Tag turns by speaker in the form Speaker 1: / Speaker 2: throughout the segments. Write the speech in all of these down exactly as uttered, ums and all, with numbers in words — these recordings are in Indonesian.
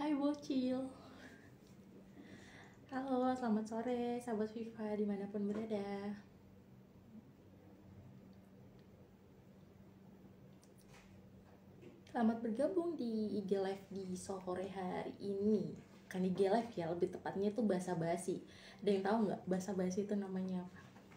Speaker 1: Hai bocil. Halo, selamat sore sahabat FIFA dimanapun berada. Selamat bergabung di I G Live di sore hari ini. Kan I G Live ya, lebih tepatnya itu basa-basi. Ada yang tahu nggak basa-basi itu namanya apa?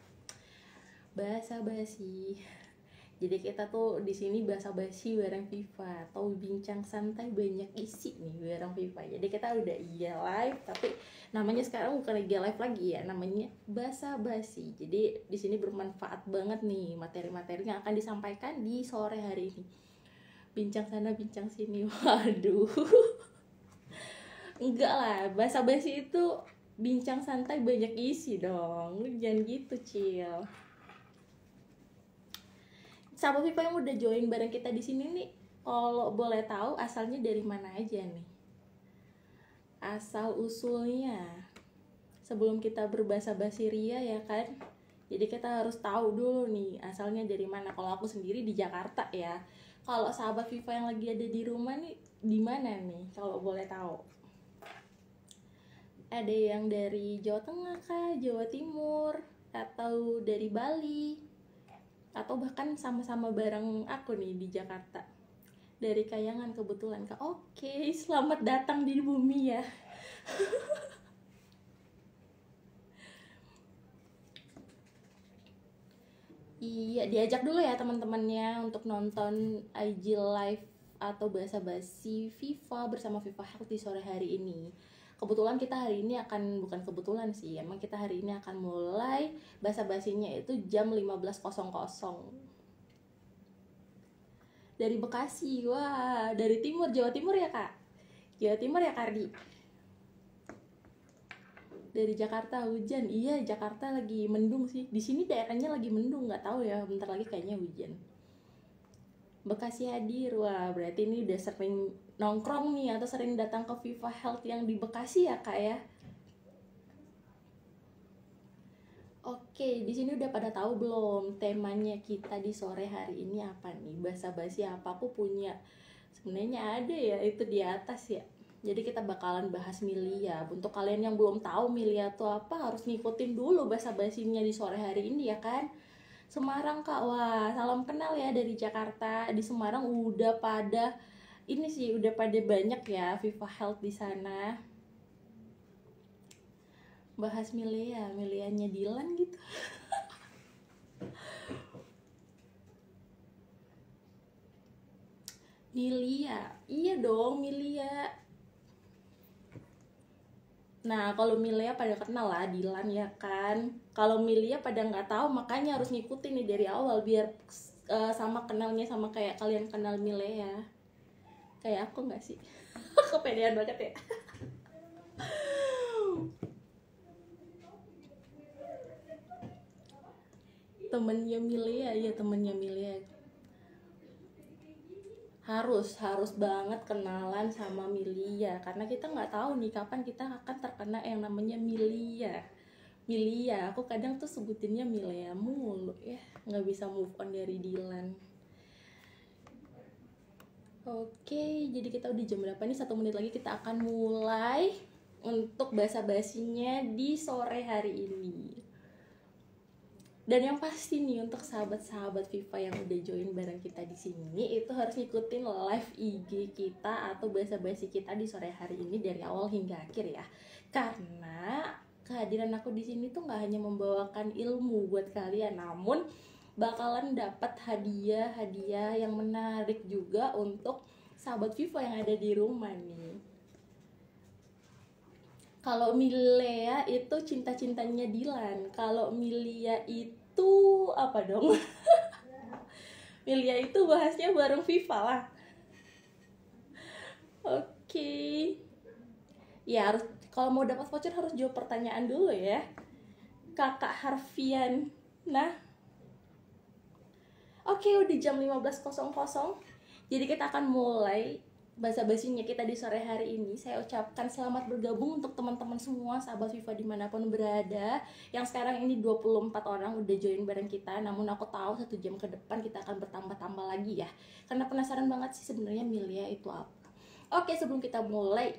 Speaker 1: Basa-basi. Jadi kita tuh di sini basa-basi bareng FIFA atau bincang santai banyak isi nih bareng FIFA. Jadi kita udah I G Live, tapi namanya sekarang bukan I G Live lagi ya, namanya basa-basi. Jadi di sini bermanfaat banget nih materi-materi yang akan disampaikan di sore hari ini. Bincang sana, bincang sini. Waduh. Enggak lah, basa-basi itu bincang santai banyak isi dong. Lu jangan gitu, Cil. Sahabat FIFA yang udah join bareng kita di sini nih, kalau boleh tahu asalnya dari mana aja nih? Asal usulnya. Sebelum kita berbahasa-basi ria ya kan. Jadi kita harus tahu dulu nih asalnya dari mana. Kalau aku sendiri di Jakarta ya. Kalau sahabat FIFA yang lagi ada di rumah nih di mana nih kalau boleh tahu? Ada yang dari Jawa Tengah kah, Jawa Timur, atau dari Bali? Atau bahkan sama-sama bareng aku nih di Jakarta dari Kayangan kebetulan kak. Oke, selamat datang di bumi ya. Iya, diajak dulu ya teman-temannya untuk nonton I G Live atau basa-basi FIFA bersama FIFA Health di sore hari ini. Kebetulan kita hari ini akan, bukan kebetulan sih, emang kita hari ini akan mulai basa-basinya itu jam lima belas dari Bekasi. Wah, dari timur, Jawa Timur ya kak? Jawa Timur ya Kardi? Dari Jakarta hujan. Iya, Jakarta lagi mendung sih. Di sini daerahnya lagi mendung, nggak tahu ya, bentar lagi kayaknya hujan. Bekasi hadir. Wah, berarti ini udah sering nongkrong nih atau sering datang ke FIFA Health yang di Bekasi ya kak ya? Oke, di sini udah pada tahu belum temanya kita di sore hari ini apa nih? Basa-basi apa? Aku punya, sebenarnya ada ya itu di atas ya. Jadi kita bakalan bahas Milia. Untuk kalian yang belum tahu Milia itu apa, harus ngikutin dulu basa-basinya di sore hari ini ya kan. Semarang kak, wah salam kenal ya dari Jakarta. Di Semarang udah pada ini sih, udah pada banyak ya FIFA Health di sana. Bahas Milia, Milianya Dilan gitu. Milia, iya dong Milia. Nah kalau Milia pada kenal lah Dilan ya kan. Kalau Milia pada nggak tahu, makanya harus ngikutin nih dari awal biar uh, sama kenalnya sama kayak kalian kenal Milia. Kayak aku nggak sih? Kepedean banget ya. Temennya Milia, ya temennya Milia. harus harus banget kenalan sama Milia karena kita nggak tahu nih kapan kita akan terkena yang namanya Milia. Milia, aku kadang tuh sebutinnya Milia mulu ya, nggak bisa move on dari Dilan. Oke, jadi kita udah jam berapa nih? Satu menit lagi kita akan mulai untuk basa-basinya di sore hari ini. Dan yang pasti nih untuk sahabat-sahabat FIFA yang udah join bareng kita di sini itu harus ngikutin live I G kita atau basa-basi kita di sore hari ini dari awal hingga akhir ya. Karena kehadiran aku di sini tuh nggak hanya membawakan ilmu buat kalian, namun bakalan dapat hadiah-hadiah yang menarik juga untuk sahabat FIFA yang ada di rumah nih. Kalau Milea itu cinta-cintanya Dilan. Kalau Milia itu apa dong? Milia itu bahasnya bareng FIFA lah. Oke. Okay. Ya harus, kalau mau dapat voucher harus jawab pertanyaan dulu ya. Kakak Harfian. Nah. Oke, okay, udah jam lima belas. Jadi kita akan mulai basa-basinya kita di sore hari ini. Saya ucapkan selamat bergabung untuk teman-teman semua sahabat FIFA dimanapun berada. Yang sekarang ini dua puluh empat orang udah join bareng kita. Namun aku tahu satu jam ke depan kita akan bertambah-tambah lagi ya. Karena penasaran banget sih sebenarnya Milia itu apa. Oke, sebelum kita mulai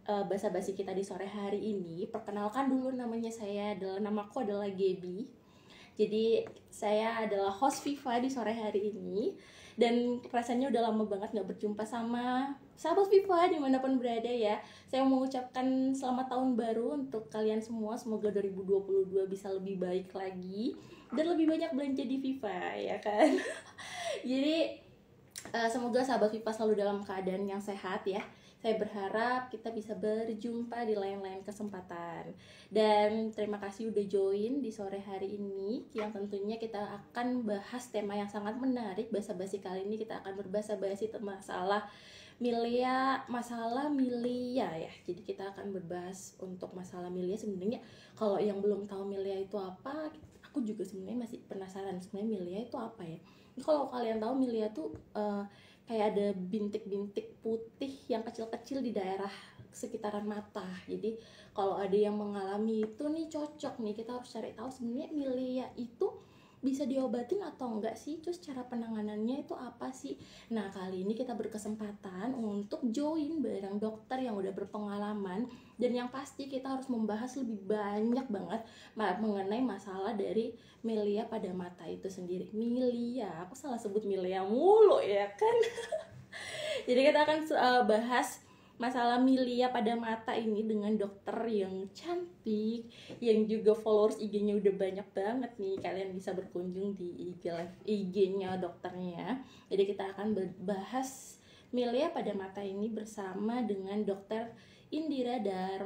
Speaker 1: uh, basa-basi kita di sore hari ini, perkenalkan dulu, namanya saya adalah namaku adalah Gaby. Jadi saya adalah host Viva di sore hari ini, dan rasanya udah lama banget gak berjumpa sama sahabat Viva dimanapun berada ya. Saya mau mengucapkan selamat tahun baru untuk kalian semua. Semoga dua ribu dua puluh dua bisa lebih baik lagi dan lebih banyak belanja di Viva ya kan. Jadi uh, semoga sahabat Viva selalu dalam keadaan yang sehat ya. Saya berharap kita bisa berjumpa di lain-lain kesempatan. Dan terima kasih udah join di sore hari ini, yang tentunya kita akan bahas tema yang sangat menarik. Basa-basi kali ini kita akan berbahasa-basi tentang masalah milia, masalah milia ya. Jadi kita akan berbahas untuk masalah milia. Sebenarnya kalau yang belum tahu milia itu apa, aku juga sebenarnya masih penasaran sebenarnya milia itu apa ya. Jadi kalau kalian tahu milia tuh uh, kayak ada bintik-bintik putih yang kecil-kecil di daerah sekitaran mata. Jadi kalau ada yang mengalami itu nih cocok nih, kita harus cari tahu sebenarnya milia itu bisa diobatin atau enggak sih, terus cara penanganannya itu apa sih. Nah kali ini kita berkesempatan untuk join bareng dokter yang udah berpengalaman, dan yang pasti kita harus membahas lebih banyak banget mengenai masalah dari milia pada mata itu sendiri. Milia, aku salah sebut milia mulu ya kan. Jadi kita akan uh, bahas masalah milia pada mata ini dengan dokter yang cantik, yang juga followers I G-nya udah banyak banget nih. Kalian bisa berkunjung di I G live I G-nya dokternya. Jadi kita akan bahas milia pada mata ini bersama dengan dokter Indira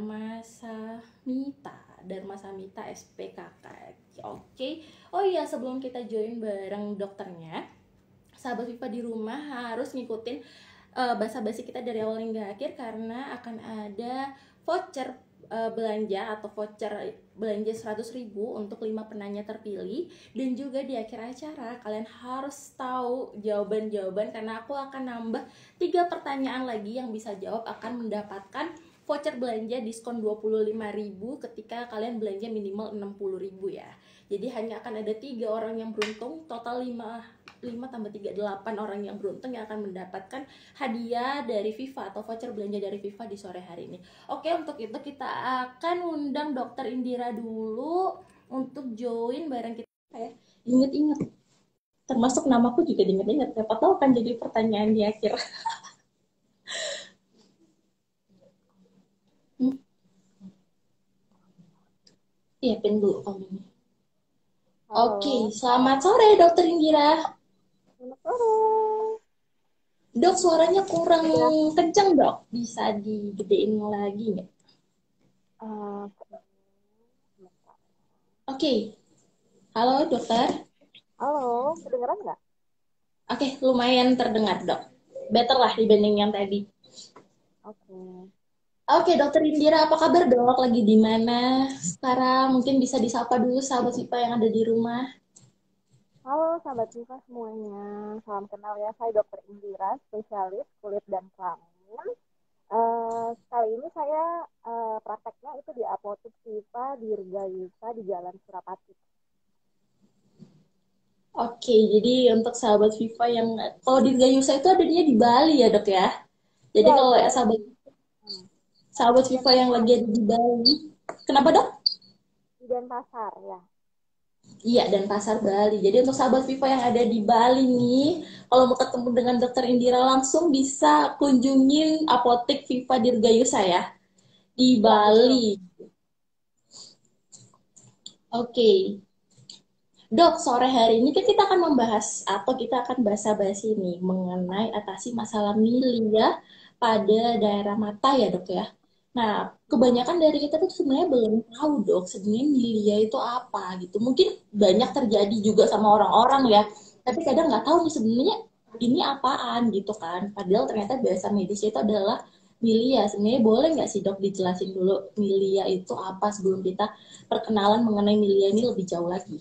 Speaker 1: Darmasamita, Darmasamita S P K K. Oke. Oh iya, sebelum kita join bareng dokternya, sahabat Viva di rumah harus ngikutin Uh, basa-basi kita dari awal hingga akhir, karena akan ada voucher uh, belanja atau voucher belanja seratus ribu untuk lima penanya terpilih. Dan juga di akhir acara kalian harus tahu jawaban-jawaban, karena aku akan nambah tiga pertanyaan lagi. Yang bisa jawab akan mendapatkan voucher belanja diskon dua puluh lima ribu ketika kalian belanja minimal enam puluh ribu ya. Jadi hanya akan ada tiga orang yang beruntung, total lima tambah tiga, delapan orang yang beruntung yang akan mendapatkan hadiah dari Viva atau voucher belanja dari Viva di sore hari ini. Oke, untuk itu kita akan undang dokter Indira dulu untuk join bareng kita ya. Ingat-ingat, termasuk namaku juga diingat-ingat, siapa tahu kan jadi pertanyaan di akhir. hmm. Iya, pin dulu kamu. Oke, selamat sore dokter Indira.
Speaker 2: Selamat sore.
Speaker 1: Dok, suaranya kurang ya. Kenceng dok, bisa digedein lagi nggak? Uh, Oke, okay. Halo dokter.
Speaker 2: Halo, kedengeran nggak?
Speaker 1: Oke, okay, lumayan terdengar dok. Better lah dibanding yang tadi.
Speaker 2: Oke. Okay.
Speaker 1: Oke, dokter Indira, apa kabar dok? Lagi di mana sekarang? Mungkin bisa disapa dulu sahabat Viva yang ada di rumah.
Speaker 2: Halo sahabat Viva semuanya, salam kenal ya. Saya dokter Indira, spesialis kulit dan kelamin. Uh, kali ini saya uh, prakteknya itu di Apotik Viva di Dirgayusa di Jalan Surapati.
Speaker 1: Oke, jadi untuk sahabat Viva yang kalau di Dirgayusa itu adanya di Bali ya dok ya? Jadi ya, kalau ya, sahabat hmm. sahabat Viva yang lagi ada di Bali, kenapa dok?
Speaker 2: Di Denpasar ya.
Speaker 1: Iya, dan Pasar Bali. Jadi untuk sahabat Viva yang ada di Bali nih, kalau mau ketemu dengan dokter Indira langsung bisa kunjungin Apotek Viva Dirgayusa ya, di ya, Bali. Betul. Oke. Dok, sore hari ini kan kita akan membahas atau kita akan basa-basi nih mengenai atasi masalah milia pada daerah mata ya dok ya. Nah, kebanyakan dari kita tuh sebenarnya belum tahu dok, sebenarnya milia itu apa gitu. Mungkin banyak terjadi juga sama orang-orang ya, tapi kadang nggak tahu nih sebenarnya ini apaan gitu kan. Padahal ternyata bahasa medisnya itu adalah milia. Sebenarnya boleh nggak sih dok dijelasin dulu milia itu apa sebelum kita perkenalan mengenai milia ini lebih jauh lagi?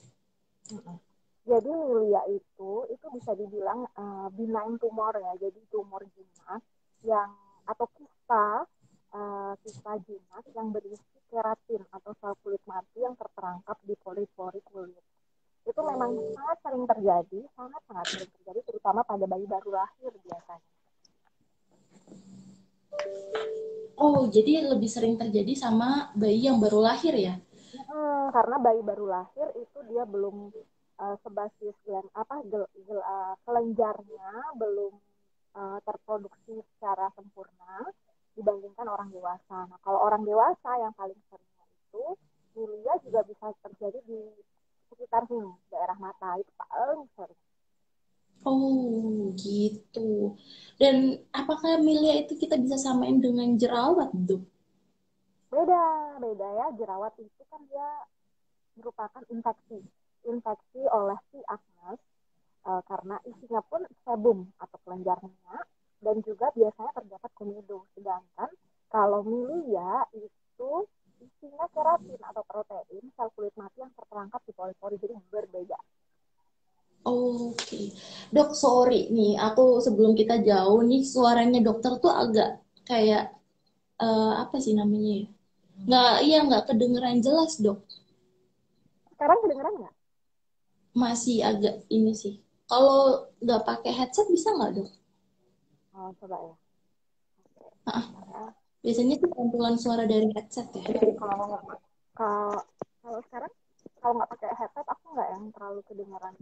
Speaker 2: Jadi milia itu itu bisa dibilang uh, benign tumor ya, jadi tumor jinak yang atau kista uh, kista jinak yang berisi keratin atau sel kulit mati yang terperangkap di pori-pori kulit. Itu memang sangat sering terjadi, sangat sangat sering terjadi, terutama pada bayi baru lahir biasanya.
Speaker 1: Oh, jadi lebih sering terjadi sama bayi yang baru lahir ya?
Speaker 2: Hmm, karena bayi baru lahir itu dia belum uh, sebasis gel, apa gel, gel, uh, kelenjarnya belum uh, terproduksi secara sempurna dibandingkan orang dewasa. Nah, kalau orang dewasa yang paling seringnya itu milia juga bisa terjadi di sekitar sini, daerah mata itu paling sering.
Speaker 1: Oh, gitu. Dan apakah milia itu kita bisa samain dengan jerawat, Dok?
Speaker 2: Beda, beda ya. Jerawat itu kan dia merupakan infeksi, infeksi oleh si Agnes uh, karena isinya pun sebum atau kelenjar minyak dan juga biasanya terdapat komedo. Sedangkan kalau milia itu isinya keratin atau protein sel kulit mati yang terperangkap di pori-pori, jadi berbeda.
Speaker 1: Oke, okay. Dok, sorry nih, aku sebelum kita jauh nih, suaranya dokter tuh agak kayak eh, apa sih namanya ya? Nggak, iya nggak kedengeran jelas, Dok.
Speaker 2: Sekarang kedengeran nggak?
Speaker 1: Masih agak ini sih. Kalau nggak pakai headset bisa nggak, Dok?
Speaker 2: Oh, coba ya. Oke,
Speaker 1: Ah,
Speaker 2: bentar ya.
Speaker 1: biasanya tuh pantulan suara dari headset ya.
Speaker 2: Kalau kalau kalau sekarang kalau nggak pakai headset aku nggak yang terlalu kedengeran.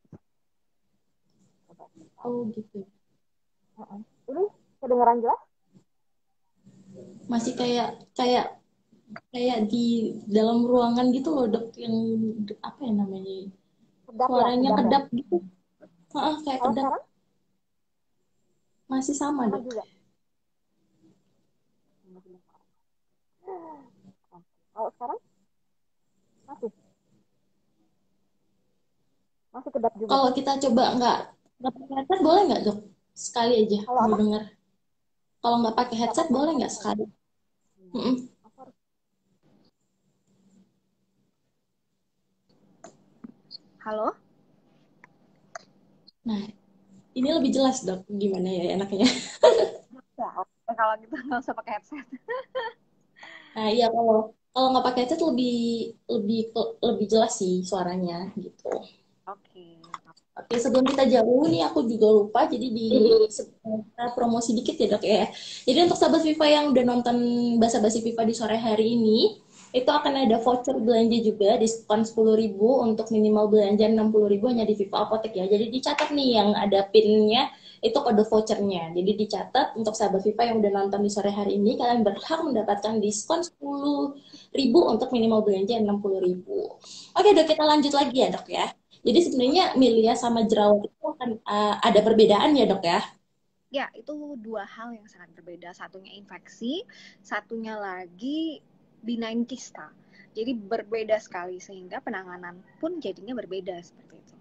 Speaker 2: Coba bentar.
Speaker 1: Oh gitu.
Speaker 2: Uh-uh. Ini kedengeran jelas?
Speaker 1: Masih kayak kayak kayak di dalam ruangan gitu loh, Dok, yang apa ya namanya?
Speaker 2: Sedap ya,
Speaker 1: Suaranya
Speaker 2: sedap ya.
Speaker 1: kedap gitu. Ah, kayak
Speaker 2: Kalau
Speaker 1: kedap.
Speaker 2: sekarang
Speaker 1: Masih sama,
Speaker 2: sama
Speaker 1: Dok.
Speaker 2: juga. Kalau sekarang masih masih kedap juga.
Speaker 1: Kalau kita coba nggak nggak pakai headset boleh nggak, Dok? Sekali aja
Speaker 2: Kalau
Speaker 1: mau
Speaker 2: apa?
Speaker 1: dengar. Kalau nggak pakai
Speaker 2: Nggak
Speaker 1: headset
Speaker 2: pakai
Speaker 1: boleh nggak
Speaker 2: headset.
Speaker 1: sekali?
Speaker 2: Hmm.
Speaker 1: Mm-mm.
Speaker 2: Aku harus. Halo?
Speaker 1: Nah, ini lebih jelas, Dok. Gimana ya enaknya?
Speaker 2: Ya, oke, kalau gitu nggak usah pakai headset.
Speaker 1: Nah, iya kalau kalau nggak pakai headset lebih lebih lebih jelas sih suaranya gitu.
Speaker 2: Oke.
Speaker 1: Oke, sebelum kita jauh nih aku juga lupa jadi di kita promosi dikit ya, Dok ya. Jadi untuk sahabat Viva yang udah nonton Basa-Basi Viva di sore hari ini, itu akan ada voucher belanja juga diskon sepuluh ribu untuk minimal belanja enam puluh ribu hanya di Viva Apotek ya. Jadi dicatat nih yang ada pinnya itu kode vouchernya. Jadi dicatat untuk sahabat Viva yang udah nonton di sore hari ini kalian berhak mendapatkan diskon sepuluh ribu untuk minimal belanja enam puluh ribu. Oke, Dok, kita lanjut lagi ya, Dok ya. Jadi sebenarnya milia sama jerawat itu akan uh, ada perbedaan ya, Dok ya?
Speaker 3: Ya, itu dua hal yang sangat berbeda. Satunya infeksi, satunya lagi benign kista. Jadi berbeda sekali sehingga penanganan pun jadinya berbeda seperti itu.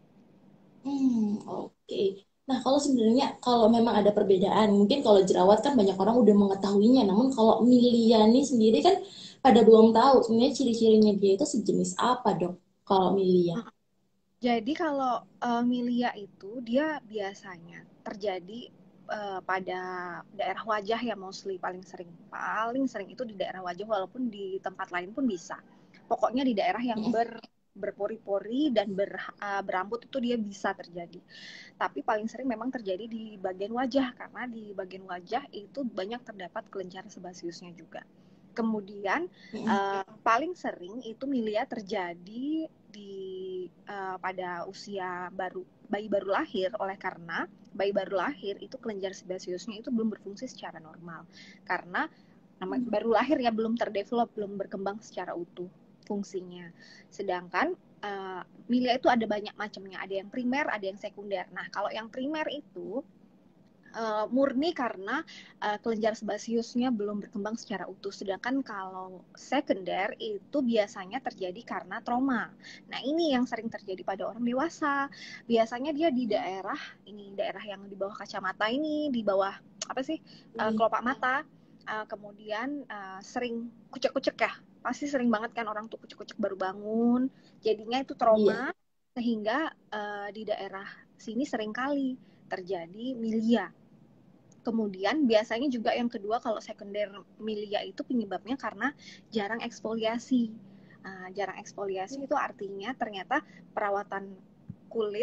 Speaker 1: Hmm, oke. Okay. Nah, kalau sebenarnya kalau memang ada perbedaan, mungkin kalau jerawat kan banyak orang udah mengetahuinya, namun kalau milia ini sendiri kan pada belum tahu sebenarnya ciri-cirinya dia itu sejenis apa, Dok? Kalau milia.
Speaker 3: Jadi kalau uh, milia itu dia biasanya terjadi uh, pada daerah wajah ya, mostly paling sering. Paling sering itu di daerah wajah, walaupun di tempat lain pun bisa. Pokoknya di daerah yang ber berpori-pori dan ber, uh, berambut itu dia bisa terjadi. Tapi paling sering memang terjadi di bagian wajah karena di bagian wajah itu banyak terdapat kelenjar sebasiusnya juga. Kemudian uh, paling sering itu milia terjadi di uh, pada usia baru bayi baru lahir, oleh karena bayi baru lahir itu kelenjar sebasiusnya itu belum berfungsi secara normal karena nama, baru lahir ya, belum terdevelop, belum berkembang secara utuh fungsinya. Sedangkan uh, milia itu ada banyak macamnya, ada yang primer, ada yang sekunder. Nah, kalau yang primer itu uh, murni karena uh, kelenjar sebasiusnya belum berkembang secara utuh. Sedangkan kalau sekunder itu biasanya terjadi karena trauma. Nah, ini yang sering terjadi pada orang dewasa. Biasanya dia di daerah ini, daerah yang di bawah kacamata ini, di bawah apa sih? Uh, kelopak mata. Uh, kemudian uh, sering kucek-kucek ya. Pasti sering banget kan orang tuh kucek-kucek baru bangun. Jadinya itu trauma,
Speaker 1: Iya.
Speaker 3: sehingga uh, di daerah sini sering kali terjadi milia. Kemudian biasanya juga yang kedua kalau sekunder milia itu penyebabnya karena jarang eksfoliasi. Nah, jarang eksfoliasi itu artinya ternyata perawatan kulit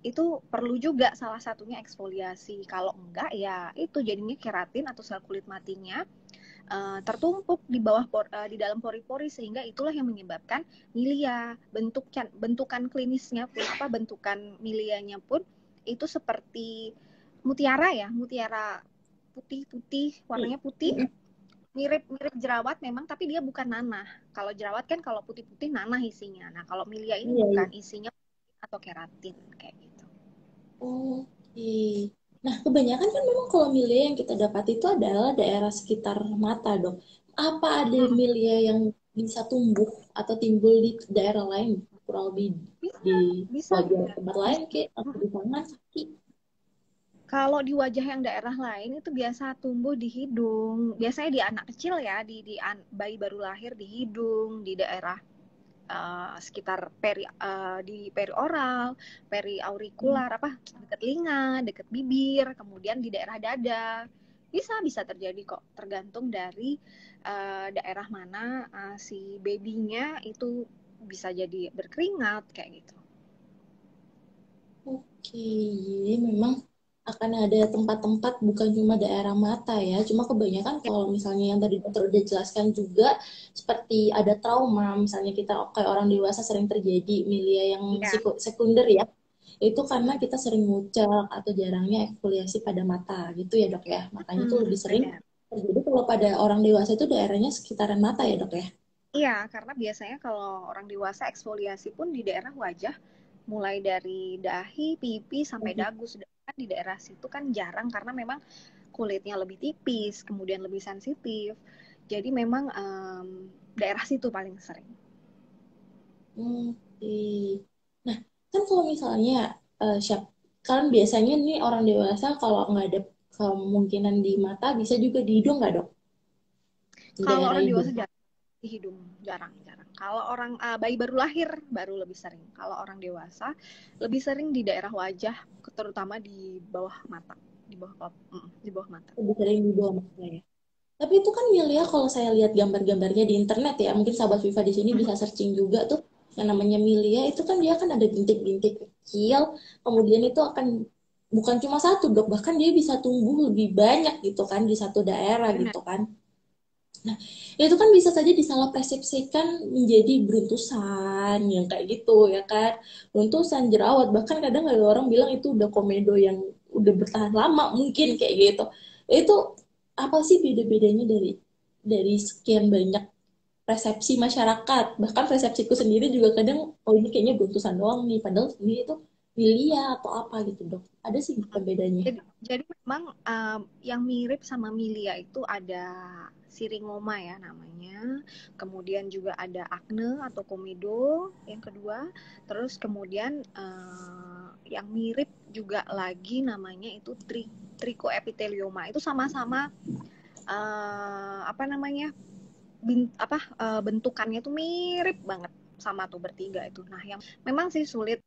Speaker 3: itu perlu juga salah satunya eksfoliasi. Kalau enggak ya itu jadinya keratin atau sel kulit matinya uh, tertumpuk di bawah por, uh, di dalam pori-pori, sehingga itulah yang menyebabkan milia. Bentuknya, bentukan klinisnya pun apa bentukan milianya pun itu seperti mutiara ya, mutiara putih-putih, warnanya putih, mirip-mirip jerawat memang, tapi dia bukan nanah. Kalau jerawat kan kalau putih-putih nanah isinya. Nah, kalau milia ini
Speaker 1: Iya, iya.
Speaker 3: bukan, isinya atau keratin kayak gitu.
Speaker 1: Oke. Nah, kebanyakan kan memang kalau milia yang kita dapat itu adalah daerah sekitar mata, dok. Apa ada
Speaker 3: Hmm.
Speaker 1: milia yang bisa tumbuh atau timbul di daerah lain, kurang lebih
Speaker 3: Bisa,
Speaker 1: di
Speaker 3: bisa,
Speaker 1: wajah
Speaker 3: bisa.
Speaker 1: tempat lain kayak atau di tangan, kaki?
Speaker 3: Kalau di wajah yang daerah lain itu biasa tumbuh di hidung. Biasanya di anak kecil ya, di, di an, bayi baru lahir di hidung, di daerah uh, sekitar peri uh, di perioral, periaurikular, apa dekat telinga, dekat bibir, kemudian di daerah dada. Bisa bisa terjadi kok, tergantung dari uh, daerah mana uh, si babynya itu bisa jadi berkeringat kayak gitu.
Speaker 1: Oke, jadi memang akan ada tempat-tempat bukan cuma daerah mata ya. Cuma kebanyakan kalau misalnya yang tadi dokter udah jelaskan juga seperti ada trauma, misalnya kita kayak orang dewasa sering terjadi milia yang
Speaker 3: Ya.
Speaker 1: sekunder ya. Itu karena kita sering ngucek atau jarangnya eksfoliasi pada mata gitu ya dok ya. Makanya
Speaker 3: Hmm,
Speaker 1: tuh lebih sering
Speaker 3: benar.
Speaker 1: terjadi kalau pada orang dewasa itu daerahnya sekitaran mata ya dok ya.
Speaker 3: Iya, karena biasanya kalau orang dewasa eksfoliasi pun di daerah wajah, mulai dari dahi, pipi, sampai dagu. Sedangkan di daerah situ kan jarang karena memang kulitnya lebih tipis, kemudian lebih sensitif. Jadi memang um, daerah situ paling sering.
Speaker 1: Oke. Nah, kan kalau misalnya uh, siap, kan biasanya nih orang dewasa kalau nggak ada kemungkinan di mata, bisa juga di hidung nggak dok? Di
Speaker 3: Kalau
Speaker 1: daerah
Speaker 3: orang
Speaker 1: hidung.
Speaker 3: dewasa jarang di hidung, jarang-jarang. Kalau orang uh, bayi baru lahir baru lebih sering. Kalau orang dewasa lebih sering di daerah wajah, terutama di bawah mata, di bawah mm, di bawah mata.
Speaker 1: Lebih sering di bawah mata ya. Tapi itu kan Milia kalau saya lihat gambar-gambarnya di internet ya, mungkin sahabat Viva di sini bisa searching juga tuh yang namanya Milia itu kan dia kan ada bintik-bintik kecil, kemudian itu akan bukan cuma satu dok, bahkan dia bisa tumbuh lebih banyak gitu kan di satu daerah
Speaker 3: Benar.
Speaker 1: gitu kan. Nah, itu kan bisa saja disalah persepsikan menjadi beruntusan yang kayak gitu ya kan. Beruntusan jerawat, bahkan kadang ada orang bilang itu udah komedo yang udah bertahan lama mungkin kayak gitu. Itu apa sih beda-bedanya dari dari sekian banyak persepsi masyarakat? Bahkan persepsiku sendiri juga kadang oh ini kayaknya beruntusan doang nih, padahal ini itu milia atau apa gitu, Dok. Ada sih perbedaannya.
Speaker 3: Jadi, jadi memang um, yang mirip sama milia itu ada siringoma ya namanya, kemudian juga ada akne atau komedo yang kedua, terus kemudian uh, yang mirip juga lagi namanya itu tri trichoepithelioma. Itu sama-sama uh, apa namanya bin, apa uh, bentukannya tuh mirip banget sama tuh bertiga itu. Nah, yang memang sih sulit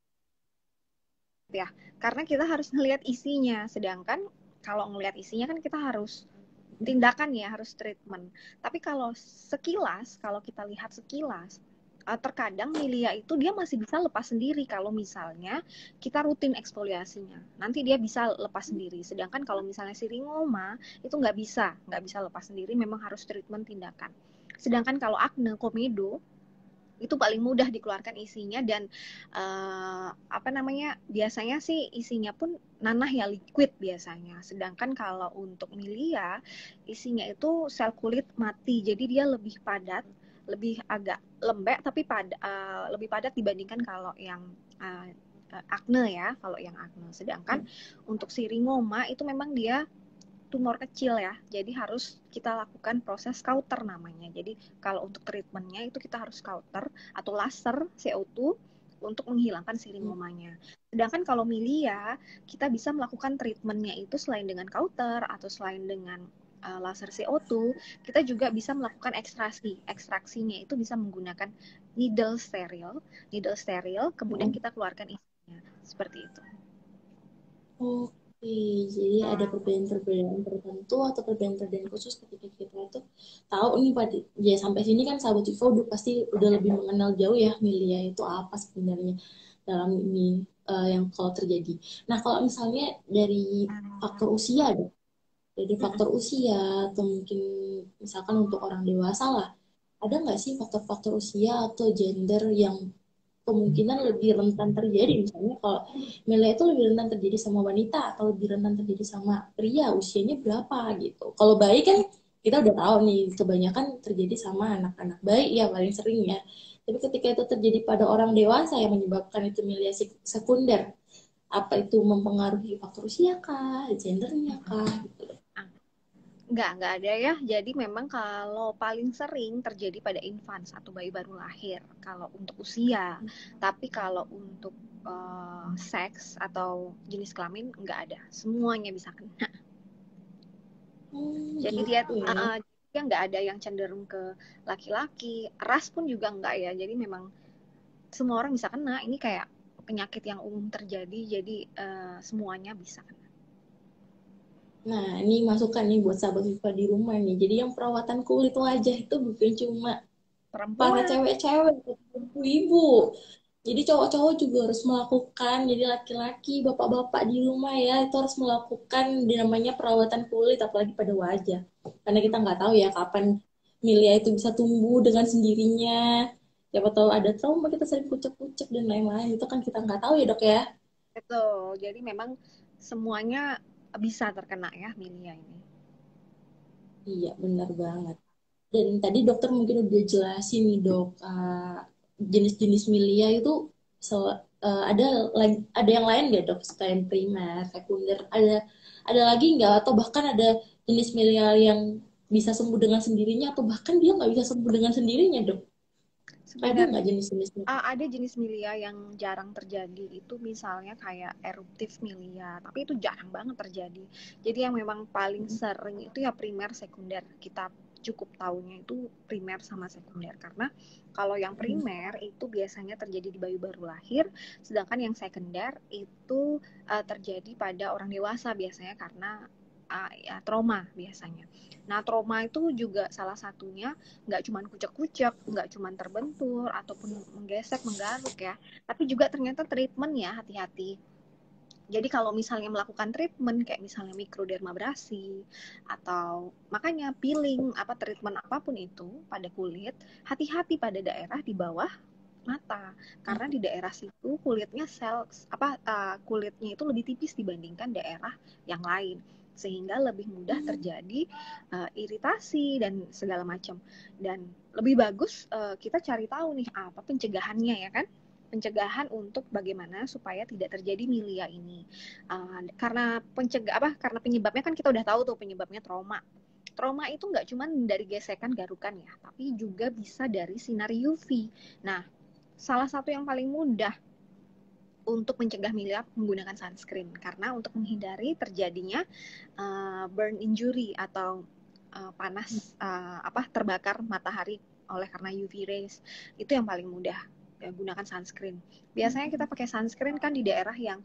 Speaker 3: ya, karena kita harus ngelihat isinya. Sedangkan kalau ngelihat isinya kan kita harus tindakan ya, harus treatment. Tapi kalau sekilas, kalau kita lihat sekilas, terkadang milia itu dia masih bisa lepas sendiri kalau misalnya kita rutin eksfoliasinya. Nanti dia bisa lepas sendiri. Sedangkan kalau misalnya siringoma itu nggak bisa, nggak bisa lepas sendiri, memang harus treatment tindakan. Sedangkan kalau akne, komedo, itu paling mudah dikeluarkan isinya dan uh, apa namanya biasanya sih isinya pun nanah ya, liquid biasanya. Sedangkan kalau untuk milia isinya itu sel kulit mati, jadi dia lebih padat, lebih agak lembek tapi pad, uh, lebih padat dibandingkan kalau yang uh, akne ya, kalau yang akne. Sedangkan untuk siringoma itu memang dia tumor kecil ya, jadi harus kita lakukan proses Cauter namanya. Jadi kalau untuk treatmentnya itu kita harus Cauter atau laser C O dua untuk menghilangkan siringomanya. Sedangkan kalau milia kita bisa melakukan treatmentnya itu selain dengan Cauter atau selain dengan uh, laser C O dua, kita juga bisa melakukan ekstraksi. Ekstraksinya itu bisa menggunakan needle steril, needle steril, kemudian kita keluarkan isinya seperti itu.
Speaker 1: Oke, jadi ada perbedaan-perbedaan tertentu atau perbedaan-perbedaan khusus ketika kita itu tahu nih Pak, ya sampai sini kan sahabat Viva udah pasti udah lebih mengenal jauh ya milia itu apa sebenarnya. dalam ini uh, yang kalau terjadi. Nah, kalau misalnya dari faktor usia dong, dari faktor usia atau mungkin misalkan untuk orang dewasa lah, ada nggak sih faktor-faktor usia atau gender yang kemungkinan lebih rentan terjadi? Misalnya kalau Mila itu lebih rentan terjadi sama wanita atau lebih rentan terjadi sama pria, usianya berapa gitu. Kalau bayi kan kita udah tahu nih, kebanyakan terjadi sama anak-anak bayi ya paling sering ya. Tapi ketika itu terjadi pada orang dewasa yang menyebabkan itu milia sekunder, apa itu mempengaruhi faktor usia kah, gendernya kah gitu.
Speaker 3: Enggak, enggak ada ya. Jadi memang kalau paling sering terjadi pada infant atau bayi baru lahir kalau untuk usia. Tapi kalau untuk uh, seks atau jenis kelamin enggak ada. Semuanya bisa kena.
Speaker 1: Hmm,
Speaker 3: Jadi
Speaker 1: gitu
Speaker 3: dia
Speaker 1: ya.
Speaker 3: uh, dia enggak ada yang cenderung ke laki-laki. Ras pun juga enggak ya. Jadi memang semua orang bisa kena. Ini kayak penyakit yang umum terjadi. Jadi uh, semuanya bisa kena.
Speaker 1: Nah, ini masukan nih buat sahabat Viva di rumah nih. Jadi yang perawatan kulit wajah itu bukan cuma para
Speaker 3: Perempuan.
Speaker 1: cewek-cewek, ibu-ibu. Jadi cowok-cowok juga harus melakukan. Jadi laki-laki, bapak-bapak di rumah ya, itu harus melakukan namanya perawatan kulit, apalagi pada wajah. Karena kita nggak tahu ya kapan milia itu bisa tumbuh dengan sendirinya. Siapa tahu ada trauma, kita sering kucek-kucek dan lain-lain. Itu kan kita nggak tahu ya dok ya.
Speaker 3: Betul. Jadi memang semuanya bisa terkena ya milia ini.
Speaker 1: Iya, benar banget. Dan tadi dokter mungkin udah jelasin nih dok, uh, jenis-jenis milia itu so, uh, ada ada yang lain nggak dok selain primer, sekunder? Ada ada lagi nggak? Atau bahkan ada jenis milia yang bisa sembuh dengan sendirinya atau bahkan dia nggak bisa sembuh dengan sendirinya dok? Ada
Speaker 3: Sebenarnya
Speaker 1: nggak jenis-jenisnya?
Speaker 3: uh, ada jenis milia yang jarang terjadi itu misalnya kayak eruptif milia, tapi itu jarang banget terjadi. Jadi yang memang paling sering itu ya primer sekunder. Kita cukup tahunya itu primer sama sekunder karena kalau yang primer itu biasanya terjadi di bayi baru lahir, sedangkan yang sekunder itu uh, terjadi pada orang dewasa biasanya karena uh, ya, trauma biasanya. Nah trauma itu juga salah satunya nggak cuma kucek-kucek, nggak cuma terbentur ataupun menggesek, menggaruk ya, tapi juga ternyata treatment ya, hati-hati. Jadi kalau misalnya melakukan treatment kayak misalnya mikrodermabrasi atau makanya peeling apa treatment apapun itu pada kulit, hati-hati pada daerah di bawah mata karena di daerah situ kulitnya sel apa uh, kulitnya itu lebih tipis dibandingkan daerah yang lain sehingga lebih mudah terjadi uh, iritasi dan segala macam. Dan lebih bagus uh, kita cari tahu nih apa pencegahannya ya kan, pencegahan untuk bagaimana supaya tidak terjadi milia ini. Uh, karena pencegah apa karena penyebabnya kan kita udah tahu tuh penyebabnya trauma. Trauma itu nggak cuma dari gesekan garukan ya, tapi juga bisa dari sinar U V. Nah, salah satu yang paling mudah untuk mencegah milia menggunakan sunscreen karena untuk menghindari terjadinya uh, burn injury atau uh, panas uh, apa terbakar matahari oleh karena U V rays itu yang paling mudah ya, gunakan sunscreen. Biasanya kita pakai sunscreen kan di daerah yang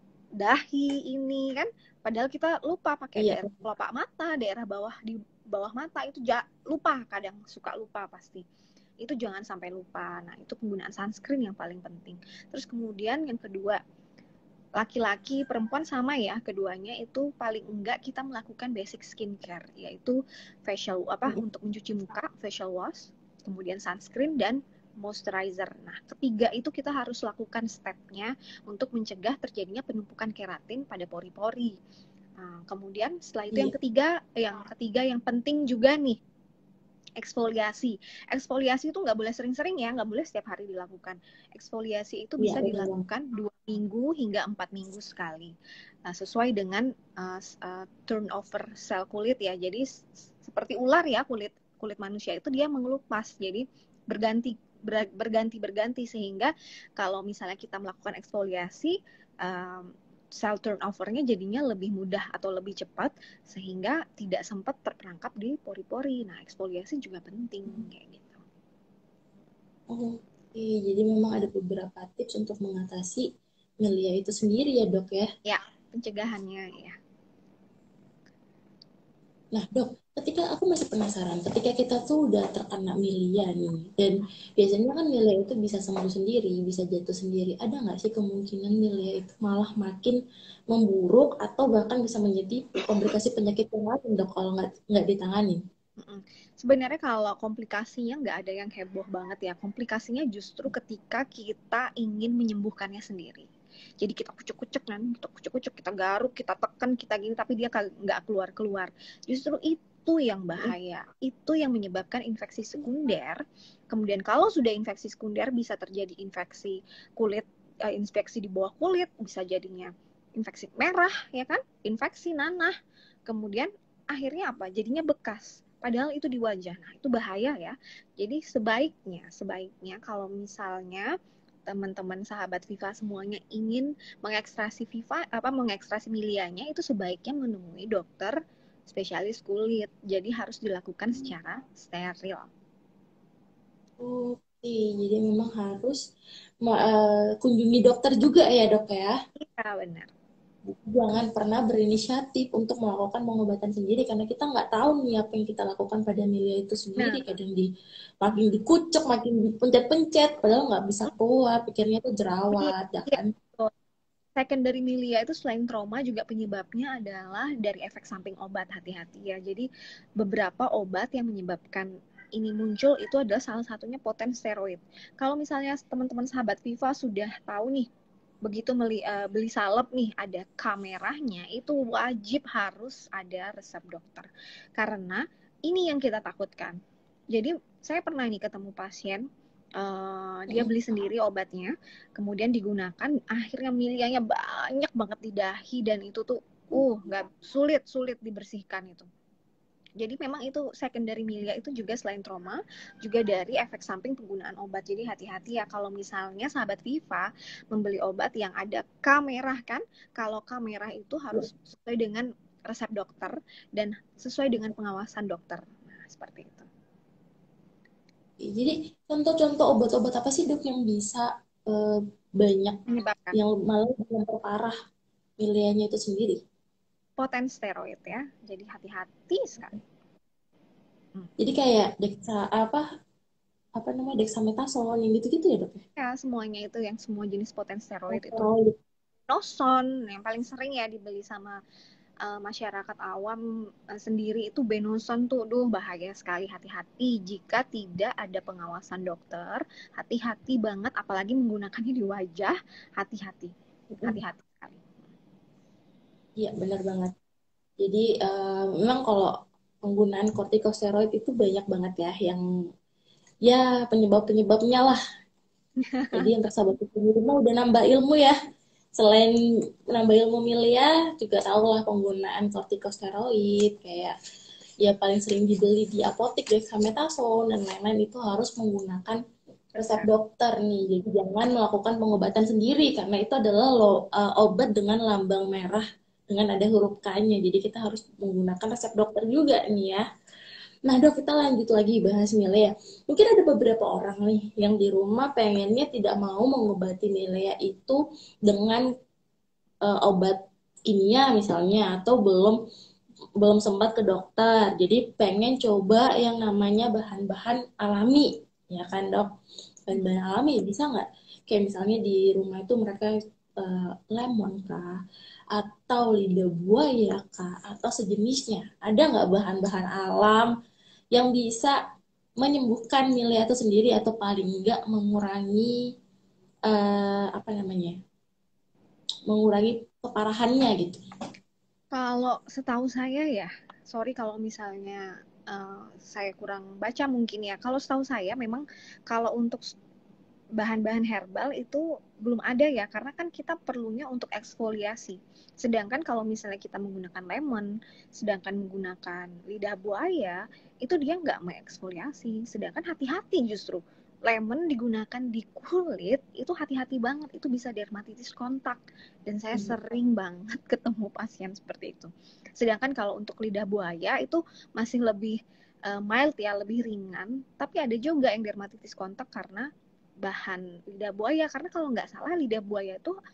Speaker 3: dahi ini kan, padahal kita lupa pakai
Speaker 1: Iya.
Speaker 3: daerah kelopak mata, daerah bawah di bawah mata itu ja, lupa kadang suka lupa pasti. Itu jangan sampai lupa. Nah, itu penggunaan sunscreen yang paling penting. Terus kemudian yang kedua, laki-laki, perempuan sama ya, keduanya itu paling enggak kita melakukan basic skincare, yaitu facial apa
Speaker 1: Mm-hmm.
Speaker 3: untuk mencuci muka, facial wash, kemudian sunscreen dan moisturizer. Nah, ketiga itu kita harus lakukan stepnya untuk mencegah terjadinya penumpukan keratin pada pori-pori. Nah, kemudian setelah itu
Speaker 1: Iya.
Speaker 3: yang ketiga, yang ketiga yang penting juga nih, eksfoliasi. Eksfoliasi itu nggak boleh sering-sering ya, nggak boleh setiap hari dilakukan. Eksfoliasi itu
Speaker 1: Iya,
Speaker 3: bisa
Speaker 1: benar banget.
Speaker 3: dilakukan dua minggu hingga empat minggu sekali. Nah, sesuai dengan uh, uh, turnover sel kulit ya. Jadi seperti ular ya kulit kulit manusia itu dia mengelupas. Jadi berganti ber, berganti berganti sehingga kalau misalnya kita melakukan eksfoliasi um, sel turnovernya jadinya lebih mudah atau lebih cepat sehingga tidak sempat terperangkap di pori-pori. Nah, eksfoliasi juga penting kayak gitu.
Speaker 1: Oh, oke, jadi memang ada beberapa tips untuk mengatasi milia itu sendiri ya dok ya?
Speaker 3: Ya, pencegahannya ya.
Speaker 1: Nah, dok, ketika aku masih penasaran, ketika kita tuh udah terkena milia nih, dan biasanya kan milia itu bisa sembuh sendiri, bisa jatuh sendiri. Ada nggak sih kemungkinan milia itu malah makin memburuk atau bahkan bisa menjadi komplikasi penyakit yang lain, dok, kalau nggak nggak ditangani?
Speaker 3: Mm-mm. Sebenarnya kalau komplikasinya nggak ada yang heboh banget ya. Komplikasinya justru ketika kita ingin menyembuhkannya sendiri. Jadi kita kucuk-kucuk kan, kita kucuk-kucuk, kita garuk, kita tekan, kita gini, tapi dia nggak keluar-keluar. Justru itu yang bahaya. Itu yang menyebabkan infeksi sekunder. Kemudian kalau sudah infeksi sekunder bisa terjadi infeksi kulit, eh, infeksi di bawah kulit, bisa jadinya infeksi merah, ya kan? Infeksi nanah. Kemudian akhirnya apa? Jadinya bekas. Padahal itu di wajah. Nah, itu bahaya ya. Jadi sebaiknya, sebaiknya kalau misalnya teman-teman sahabat Viva semuanya ingin mengekstrasi Viva apa mengekstrasi milianya, itu sebaiknya menemui dokter spesialis kulit. Jadi harus dilakukan secara steril.
Speaker 1: Oke, jadi memang harus uh, kunjungi dokter juga ya, dok ya?
Speaker 3: Iya, benar.
Speaker 1: Jangan pernah berinisiatif untuk melakukan pengobatan sendiri karena kita nggak tahu nih apa yang kita lakukan pada milia itu sendiri.
Speaker 3: Nah,
Speaker 1: Kadang di makin dikucek, makin dipencet-pencet, padahal nggak bisa keluar, pikirnya itu jerawat, ya
Speaker 3: iya,
Speaker 1: kan?
Speaker 3: secondary milia itu selain trauma juga penyebabnya adalah dari efek samping obat. Hati-hati ya. Jadi beberapa obat yang menyebabkan ini muncul itu adalah salah satunya poten steroid. Kalau misalnya teman-teman sahabat Viva sudah tahu nih, begitu beli, uh, beli salep nih ada K merahnya, itu wajib harus ada resep dokter. Karena ini yang kita takutkan. Jadi saya pernah nih ketemu pasien, uh, dia beli sendiri obatnya, kemudian digunakan, akhirnya milianya banyak banget di dahi, dan itu tuh uh nggak sulit sulit dibersihkan itu. Jadi memang itu secondary milia itu juga selain trauma, juga dari efek samping penggunaan obat. Jadi hati-hati ya kalau misalnya sahabat Viva membeli obat yang ada K merah kan. Kalau K merah itu harus sesuai dengan resep dokter dan sesuai dengan pengawasan dokter. Nah, seperti itu.
Speaker 1: Jadi contoh-contoh obat-obat apa sih, dok, yang bisa uh, banyak
Speaker 3: Menyebabkan
Speaker 1: yang malah memperparah milianya itu sendiri?
Speaker 3: poten steroid ya. Jadi hati-hati sekali. Hmm.
Speaker 1: Jadi kayak dexa apa apa namanya dexamethasone yang gitu-gitu ya, dok?
Speaker 3: Ya, semuanya itu yang semua jenis poten steroid itu.
Speaker 1: Oh,
Speaker 3: Noson yang paling sering ya dibeli sama uh, masyarakat awam uh, sendiri itu Benoson tuh, duh bahaya sekali. Hati-hati jika tidak ada pengawasan dokter, hati-hati banget, apalagi menggunakannya di wajah, hati-hati, hati-hati sekali.
Speaker 1: iya benar banget. Jadi uh, memang kalau penggunaan kortikosteroid itu banyak banget ya yang ya penyebab-penyebabnya lah. Jadi yang sahabat di rumah udah nambah ilmu ya. Selain nambah ilmu milia, juga tahu lah penggunaan kortikosteroid kayak ya paling sering dibeli di apotek dexamethasone dan lain-lain itu harus menggunakan resep dokter nih. Jadi jangan melakukan pengobatan sendiri karena itu adalah lo, uh, obat dengan lambang merah dengan ada huruf K-nya. Jadi kita harus menggunakan resep dokter juga nih ya. Nah, dok, kita lanjut lagi bahas milia. Mungkin ada beberapa orang nih yang di rumah pengennya tidak mau mengobati milia itu dengan uh, obat kimia misalnya atau belum belum sempat ke dokter. Jadi pengen coba yang namanya bahan-bahan alami, ya kan, dok? Bahan-bahan alami bisa nggak? Kayak misalnya di rumah itu mereka uh, lemon kah? Atau lidah buaya kah? Atau sejenisnya? Ada nggak bahan-bahan alam yang bisa menyembuhkan milia itu sendiri atau paling enggak mengurangi uh, apa namanya? mengurangi keparahannya gitu.
Speaker 3: Kalau setahu saya ya, sorry kalau misalnya uh, saya kurang baca mungkin ya. Kalau setahu saya memang kalau untuk bahan-bahan herbal itu belum ada ya, karena kan kita perlunya untuk eksfoliasi. Sedangkan kalau misalnya kita menggunakan lemon, sedangkan menggunakan lidah buaya, itu dia nggak mengeksfoliasi. Sedangkan hati-hati justru. Lemon digunakan di kulit, itu hati-hati banget. Itu bisa dermatitis kontak. Dan saya sering banget ketemu pasien seperti itu. Sedangkan kalau untuk lidah buaya, itu masih lebih uh, mild ya, lebih ringan. Tapi ada juga yang dermatitis kontak karena bahan lidah buaya, karena kalau nggak salah lidah buaya itu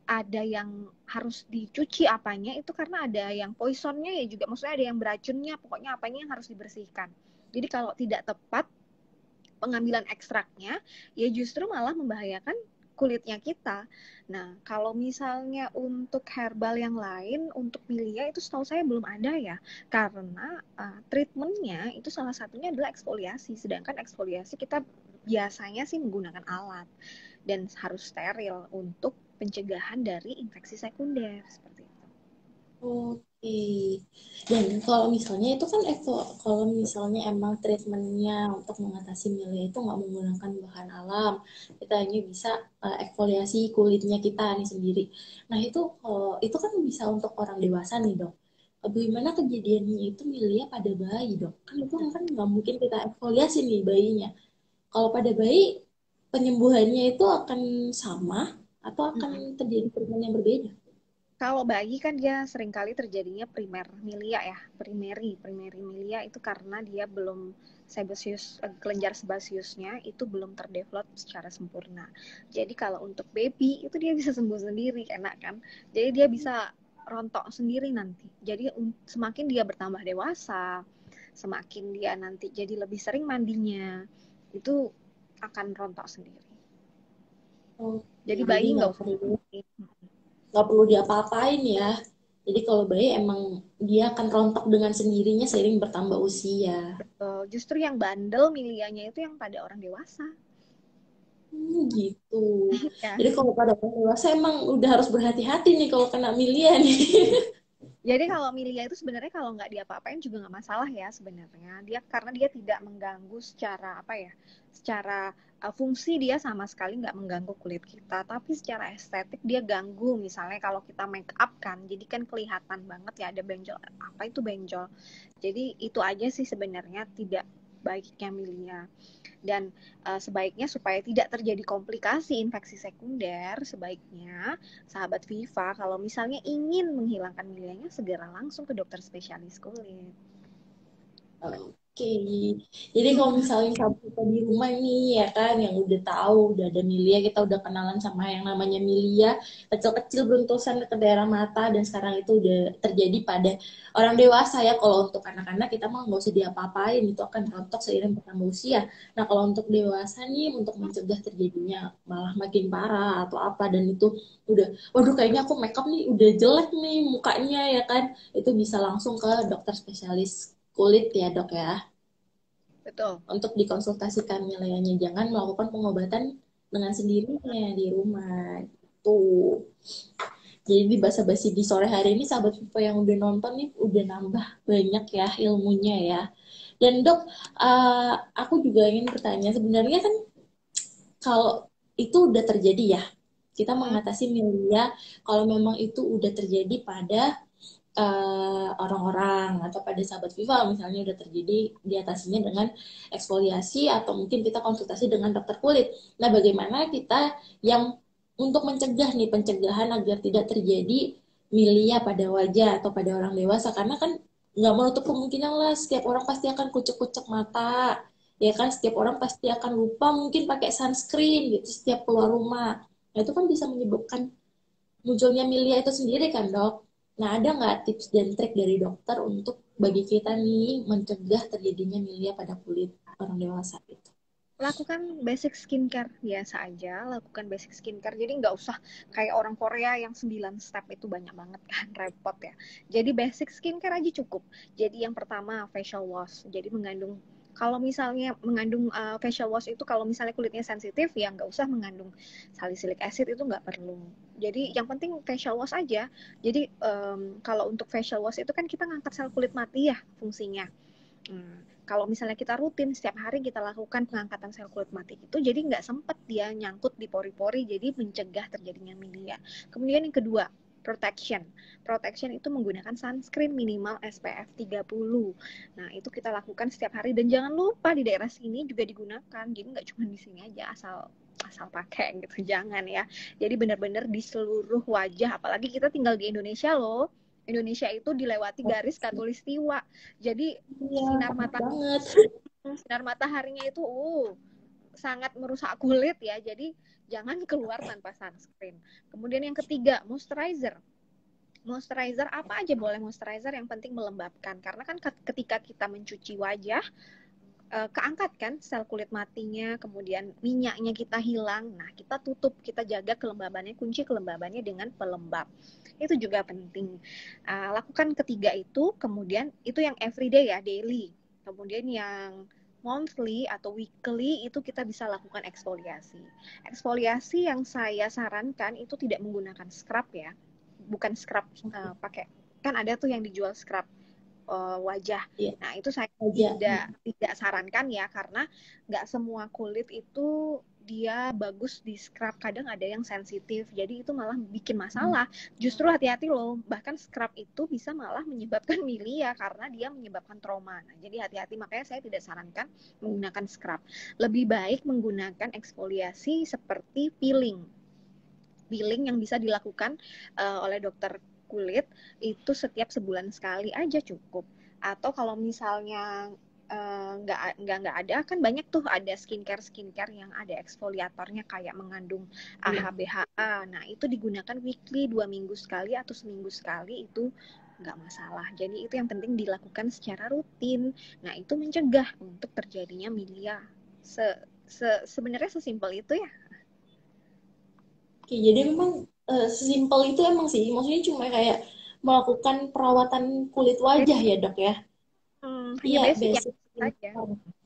Speaker 3: ada yang harus dicuci apanya itu karena ada yang poisonnya ya juga, maksudnya ada yang beracunnya, pokoknya apanya yang harus dibersihkan. Jadi kalau tidak tepat pengambilan ekstraknya ya justru malah membahayakan kulitnya kita. Nah, kalau misalnya untuk herbal yang lain, untuk milia itu setahu saya belum ada ya. Karena uh, treatmentnya itu salah satunya adalah eksfoliasi. Sedangkan eksfoliasi kita biasanya sih menggunakan alat. Dan harus steril untuk pencegahan dari infeksi sekunder. Seperti itu.
Speaker 1: Oke. Dan kalau misalnya itu kan evo- kalau misalnya emang treatmentnya untuk mengatasi milia itu nggak menggunakan bahan alam, kita hanya bisa uh, eksfoliasi kulitnya kita nih sendiri. Nah itu uh, itu kan bisa untuk orang dewasa nih dok. Bagaimana kejadiannya itu milia pada bayi dok? Kan itu kan nggak mungkin kita eksfoliasi nih bayinya. Kalau pada bayi penyembuhannya itu akan sama atau akan
Speaker 3: Mm-mm.
Speaker 1: terjadi perubahan yang berbeda?
Speaker 3: Kalau bayi kan dia seringkali terjadinya primer milia ya, primary, primary milia itu karena dia belum sebaceous, kelenjar sebasiusnya itu belum terdevelop secara sempurna. Jadi kalau untuk baby itu dia bisa sembuh sendiri, enak kan? Jadi dia bisa rontok sendiri nanti. Jadi semakin dia bertambah dewasa, semakin dia nanti jadi lebih sering mandinya, itu akan rontok sendiri.
Speaker 1: Oh,
Speaker 3: Jadi
Speaker 1: jadi
Speaker 3: bayi nggak
Speaker 1: nggak
Speaker 3: usah
Speaker 1: perlu
Speaker 3: dimandiin.
Speaker 1: nggak perlu diapa-apain ya. Jadi kalau bayi emang dia akan rontok dengan sendirinya seiring bertambah usia.
Speaker 3: Uh, justru yang bandel milianya itu yang pada orang dewasa.
Speaker 1: Hmm, gitu.
Speaker 3: Ya.
Speaker 1: Jadi kalau pada orang dewasa emang udah harus berhati-hati nih kalau kena milia nih.
Speaker 3: Jadi kalau milia itu sebenarnya kalau nggak diapa-apain juga nggak masalah ya sebenarnya. Dia karena dia tidak mengganggu secara apa ya, secara uh, fungsi dia sama sekali nggak mengganggu kulit kita. Tapi secara estetik dia ganggu. Misalnya kalau kita make up kan, jadi kan kelihatan banget ya ada benjol. Apa itu benjol? Jadi itu aja sih sebenarnya tidak baiknya milia. Dan uh, sebaiknya supaya tidak terjadi komplikasi infeksi sekunder, sebaiknya sahabat Viva kalau misalnya ingin menghilangkan milianya segera langsung ke dokter spesialis kulit.
Speaker 1: Oke, jadi kalau misalnya kamu kita di rumah nih ya kan, yang udah tahu, udah ada milia, kita udah kenalan sama yang namanya milia, kecil-kecil beruntusan ke daerah mata, dan sekarang itu udah terjadi pada orang dewasa ya. Kalau untuk anak-anak kita mah nggak usah diapa-apain, itu akan rontok seiring bertambah usia. Nah kalau untuk dewasa nih, untuk mencegah terjadinya malah makin parah atau apa, dan itu udah, waduh kayaknya aku makeup nih udah jelek nih mukanya ya kan, itu bisa langsung ke dokter spesialis kulit ya dok ya,
Speaker 3: Betul.
Speaker 1: untuk dikonsultasikan nilainya, jangan melakukan pengobatan dengan sendirinya di rumah tuh. Jadi di basa-basi di sore hari ini sahabat Vivo yang udah nonton nih udah nambah banyak ya ilmunya ya. Dan dok, uh, aku juga ingin bertanya sebenarnya kan kalau itu udah terjadi ya, kita mengatasi milia kalau memang itu udah terjadi pada uh, orang-orang atau pada sahabat Viva misalnya udah terjadi diatasinya dengan eksfoliasi atau mungkin kita konsultasi dengan dokter kulit. Nah, bagaimana kita yang untuk mencegah nih pencegahan agar tidak terjadi milia pada wajah atau pada orang dewasa, karena kan nggak menutup kemungkinan lah setiap orang pasti akan kucek-kucek mata, ya kan, setiap orang pasti akan lupa mungkin pakai sunscreen gitu setiap keluar rumah. Nah, itu kan bisa menyebabkan munculnya milia itu sendiri kan dok. Nah ada nggak tips dan trik dari dokter untuk bagi kita nih mencegah terjadinya milia pada kulit orang dewasa itu?
Speaker 3: Lakukan basic skincare biasa aja, lakukan basic skincare. Jadi nggak usah kayak orang Korea yang sembilan step itu banyak banget kan, repot ya. Jadi basic skincare aja cukup. Jadi yang pertama facial wash. Jadi mengandung kalau misalnya mengandung uh, facial wash itu kalau misalnya kulitnya sensitif ya nggak usah mengandung salicylic acid, itu nggak perlu. Jadi yang penting facial wash aja. Jadi um, kalau untuk facial wash itu kan kita ngangkat sel kulit mati ya fungsinya. Hmm, kalau misalnya kita rutin setiap hari kita lakukan pengangkatan sel kulit mati itu, jadi nggak sempat dia nyangkut di pori-pori, jadi mencegah terjadinya milia. Kemudian yang kedua, protection. Protection itu menggunakan sunscreen minimal S P F tiga puluh. Nah, itu kita lakukan setiap hari dan jangan lupa di daerah sini juga digunakan. Jadi nggak cuma di sini aja asal asal pakai gitu, jangan ya. Jadi benar-benar di seluruh wajah, apalagi kita tinggal di Indonesia loh. Indonesia itu dilewati garis khatulistiwa. Jadi
Speaker 1: Iya,
Speaker 3: sinar
Speaker 1: enak
Speaker 3: mata
Speaker 1: banget.
Speaker 3: sinar mataharinya itu uh sangat merusak kulit ya. Jadi jangan keluar tanpa sunscreen. Kemudian yang ketiga, moisturizer. Moisturizer apa aja boleh moisturizer, yang penting melembabkan. Karena kan ketika kita mencuci wajah, keangkat kan sel kulit matinya, kemudian minyaknya kita hilang. Nah, kita tutup, kita jaga kelembabannya, kunci kelembabannya dengan pelembab. Itu juga penting. Uh, lakukan ketiga itu, kemudian itu yang everyday ya, daily. Kemudian yang monthly atau weekly itu kita bisa lakukan eksfoliasi. Eksfoliasi yang saya sarankan itu tidak menggunakan scrub ya. Bukan scrub uh, pakai, kan ada tuh yang dijual scrub Uh, wajah. Yeah. Nah, itu saya yeah. tidak tidak sarankan ya, karena nggak semua kulit itu dia bagus di scrub. Kadang ada yang sensitif, jadi itu malah bikin masalah. Hmm. Justru hati-hati loh, bahkan scrub itu bisa malah menyebabkan milia karena dia menyebabkan trauma. Nah, jadi hati-hati, makanya saya tidak sarankan menggunakan scrub. Lebih baik menggunakan eksfoliasi seperti peeling. Peeling yang bisa dilakukan uh, oleh dokter kulit itu setiap sebulan sekali aja cukup. Atau kalau misalnya nggak uh, nggak nggak ada, kan banyak tuh ada skincare skincare yang ada eksfoliatornya kayak mengandung A H B H A. Nah, itu digunakan weekly, dua minggu sekali atau seminggu sekali, itu nggak masalah. Jadi itu yang penting dilakukan secara rutin. Nah, itu mencegah untuk terjadinya milia. Se, se sebenarnya sesimpel itu ya.
Speaker 1: Oke, jadi memang Uh, sesimpel itu emang sih, maksudnya cuma kayak melakukan perawatan kulit wajah ya dok ya.
Speaker 3: Hmm,
Speaker 1: iya basic, basic
Speaker 3: saja.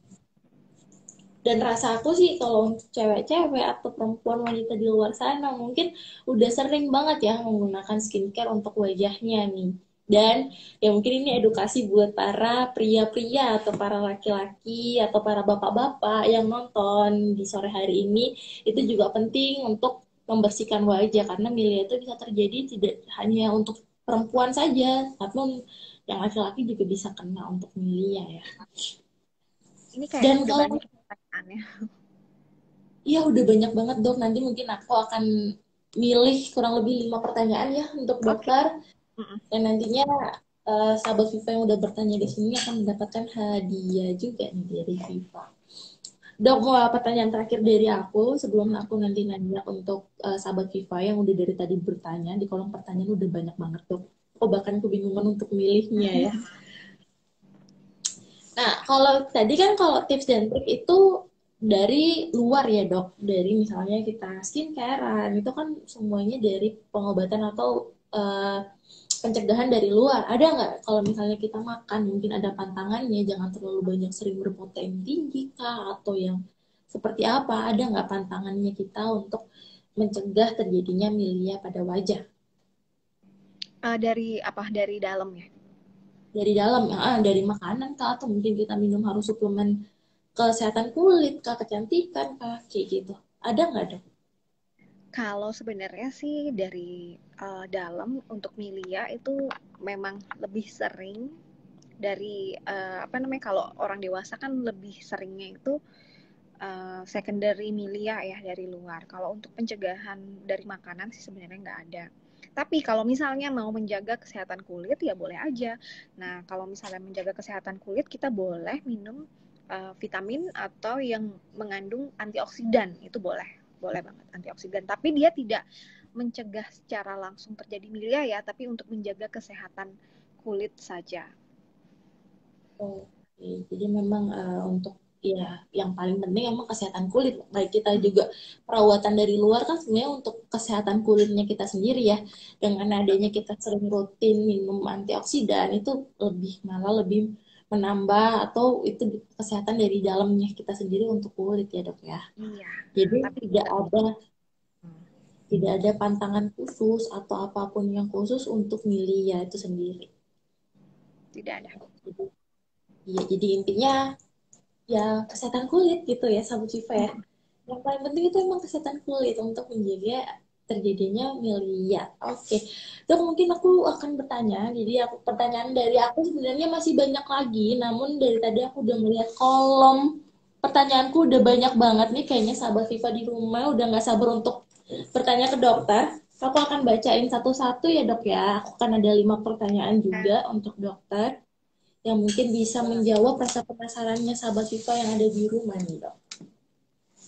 Speaker 1: Dan rasa aku sih kalau cewek-cewek atau perempuan wanita di luar sana mungkin udah sering banget ya menggunakan skincare untuk wajahnya nih. Dan ya mungkin ini edukasi buat para pria-pria atau para laki-laki atau para bapak-bapak yang nonton di sore hari ini, itu juga penting untuk membersihkan wajah, karena milia itu bisa terjadi tidak hanya untuk perempuan saja, tapi yang laki-laki juga bisa kena untuk milia ya.
Speaker 3: Ini kayaknya Dan udah kalau, banyak pertanyaannya.
Speaker 1: Iya udah banyak banget dok, nanti mungkin aku akan milih kurang lebih lima pertanyaan ya untuk dokter. Okay. Dan nantinya uh, sahabat Viva yang udah bertanya di sini akan mendapatkan hadiah juga nih dari Viva. Dok, mau pertanyaan terakhir dari aku sebelum aku nanti nanya untuk uh, sahabat Viva yang udah dari tadi bertanya. Di kolom pertanyaan udah banyak banget dok. Aku bahkan kebingungan untuk milihnya ya. Nah, kalau tadi kan kalau tips dan trik itu dari luar ya dok. Dari misalnya kita skincarean, itu kan semuanya dari pengobatan atau uh, pencegahan dari luar. Ada nggak kalau misalnya kita makan mungkin ada pantangannya, jangan terlalu banyak sering berprotein tinggi kah, atau yang seperti apa? Ada nggak pantangannya kita untuk mencegah terjadinya milia pada wajah?
Speaker 3: Uh, dari apa? Dari dalam ya?
Speaker 1: Dari dalam, ya, dari makanan kah, atau mungkin kita minum harus suplemen kesehatan kulit kah, kecantikan kah, kayak gitu. Ada nggak dok?
Speaker 3: Kalau sebenarnya sih dari uh, dalam untuk milia itu memang lebih sering dari uh, apa namanya, kalau orang dewasa kan lebih seringnya itu uh, secondary milia ya dari luar. Kalau untuk pencegahan dari makanan sih sebenarnya nggak ada. Tapi kalau misalnya mau menjaga kesehatan kulit ya boleh aja. Nah, kalau misalnya menjaga kesehatan kulit kita boleh minum uh, vitamin atau yang mengandung antioksidan, itu boleh. Boleh banget antioksidan, tapi dia tidak mencegah secara langsung terjadi milia ya, tapi untuk menjaga kesehatan kulit saja.
Speaker 1: Oke, jadi memang uh, untuk ya yang paling penting emang kesehatan kulit. Baik kita juga perawatan dari luar kan sebenarnya untuk kesehatan kulitnya kita sendiri ya. Dengan adanya kita sering rutin minum antioksidan itu lebih malah lebih menambah atau itu kesehatan dari dalamnya kita sendiri untuk kulit ya dok ya.
Speaker 3: Iya.
Speaker 1: Jadi tapi tidak ada hmm. tidak ada pantangan khusus atau apapun yang khusus untuk milia itu sendiri.
Speaker 3: Tidak ada.
Speaker 1: Jadi, iya, jadi intinya ya kesehatan kulit gitu ya sahabat Viva ya. Yang paling penting itu emang kesehatan kulit untuk menjaga terjadinya milia. Oke, dok mungkin aku akan bertanya. Jadi aku pertanyaan dari aku sebenarnya masih banyak lagi, namun dari tadi aku udah melihat kolom pertanyaanku udah banyak banget nih. Kayaknya sahabat Viva di rumah udah nggak sabar untuk bertanya ke dokter. Aku akan bacain satu-satu ya dok ya. Aku akan ada lima pertanyaan juga untuk dokter yang mungkin bisa menjawab rasa penasarannya sahabat Viva yang ada di rumah nih dok.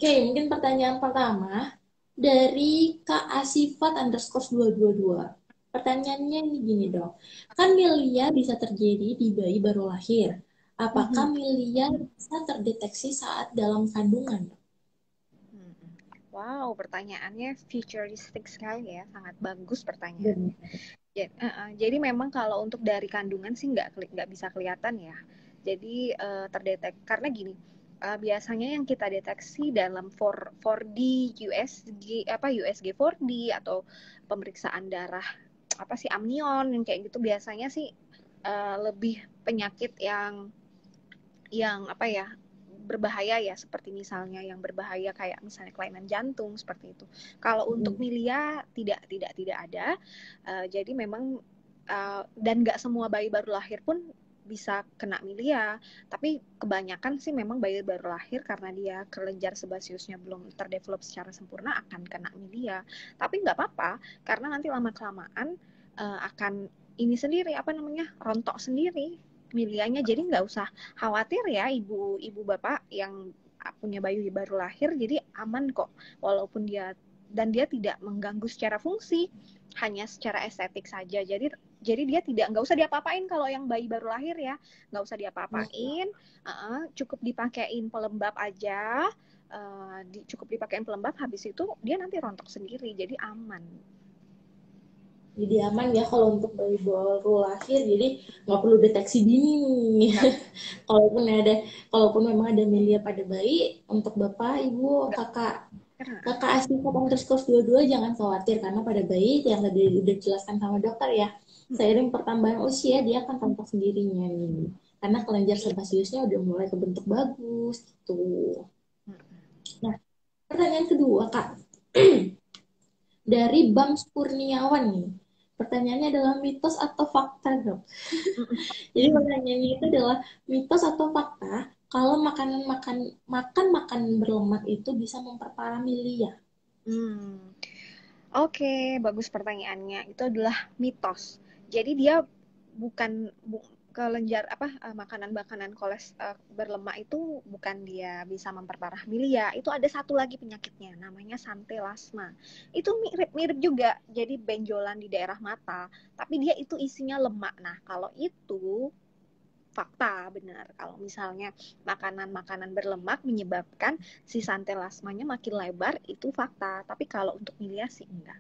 Speaker 1: Oke, mungkin pertanyaan pertama dari Kak Asifat underscore dua dua dua. Pertanyaannya ini gini dong. Kan milia bisa terjadi di bayi baru lahir. Apakah
Speaker 3: Mhm.
Speaker 1: milia bisa terdeteksi saat dalam kandungan?
Speaker 3: Hmm. Wow, pertanyaannya futuristik sekali ya, sangat bagus pertanyaannya.
Speaker 1: Benar.
Speaker 3: Ya, uh, uh, jadi memang kalau untuk dari kandungan sih nggak keli- nggak bisa kelihatan ya. Jadi uh, terdetek karena gini, uh, biasanya yang kita deteksi dalam four 4D U S G apa U S G four D atau pemeriksaan darah apa sih amnion yang kayak gitu biasanya sih uh, lebih penyakit yang yang apa ya berbahaya ya seperti misalnya yang berbahaya kayak misalnya kelainan jantung seperti itu. Kalau untuk
Speaker 1: Hmm.
Speaker 3: milia tidak tidak tidak ada. Uh, jadi memang uh, dan nggak semua bayi baru lahir pun bisa kena milia, tapi kebanyakan sih memang bayi baru lahir karena dia kelenjar sebasiusnya belum terdevelop secara sempurna akan kena milia. Tapi nggak apa-apa karena nanti lama kelamaan uh, akan ini sendiri apa namanya rontok sendiri milianya, jadi nggak usah khawatir ya ibu ibu bapak yang punya bayi baru lahir, jadi aman kok walaupun dia dan dia tidak mengganggu secara fungsi, hanya secara estetik saja. Jadi jadi dia tidak nggak usah diapa-apain kalau yang bayi baru lahir ya, nggak usah diapa-apain, uh-uh, cukup dipakein pelembab aja, uh, di, cukup dipakein pelembab, habis itu dia nanti rontok sendiri, jadi aman.
Speaker 1: Jadi aman ya kalau untuk bayi baru lahir, jadi nggak perlu deteksi dini nih.
Speaker 3: Nggak,
Speaker 1: Kalaupun ada, kalaupun memang ada milia pada bayi, untuk bapak, ibu,
Speaker 3: nggak,
Speaker 1: kakak,
Speaker 3: karena
Speaker 1: kakak Asifat underscore dua dua jangan khawatir karena pada bayi yang tadi udah dijelaskan sama dokter ya, seiring pertambahan usia dia akan tampak sendirinya nih. Karena kelenjar sebasiusnya udah mulai kebentuk bagus gitu. Nah, pertanyaan kedua kak, dari Bams Kurniawan nih. Pertanyaannya adalah mitos atau fakta dok? Jadi pertanyaannya itu adalah mitos atau fakta kalau makanan makan makan makanan berlemak itu bisa memperparah milia.
Speaker 3: Hmm. Oke, bagus pertanyaannya. Itu adalah mitos. Jadi dia bukan bu, kelenjar apa eh, makanan-makanan koles eh, berlemak itu bukan dia bisa memperparah milia. Itu ada satu lagi penyakitnya, namanya santelasma. Itu mirip-mirip juga, jadi benjolan di daerah mata, tapi dia itu isinya lemak. Nah, kalau itu fakta benar. Kalau misalnya makanan-makanan berlemak menyebabkan si santelasmanya makin lebar, itu fakta. Tapi kalau untuk milia sih enggak.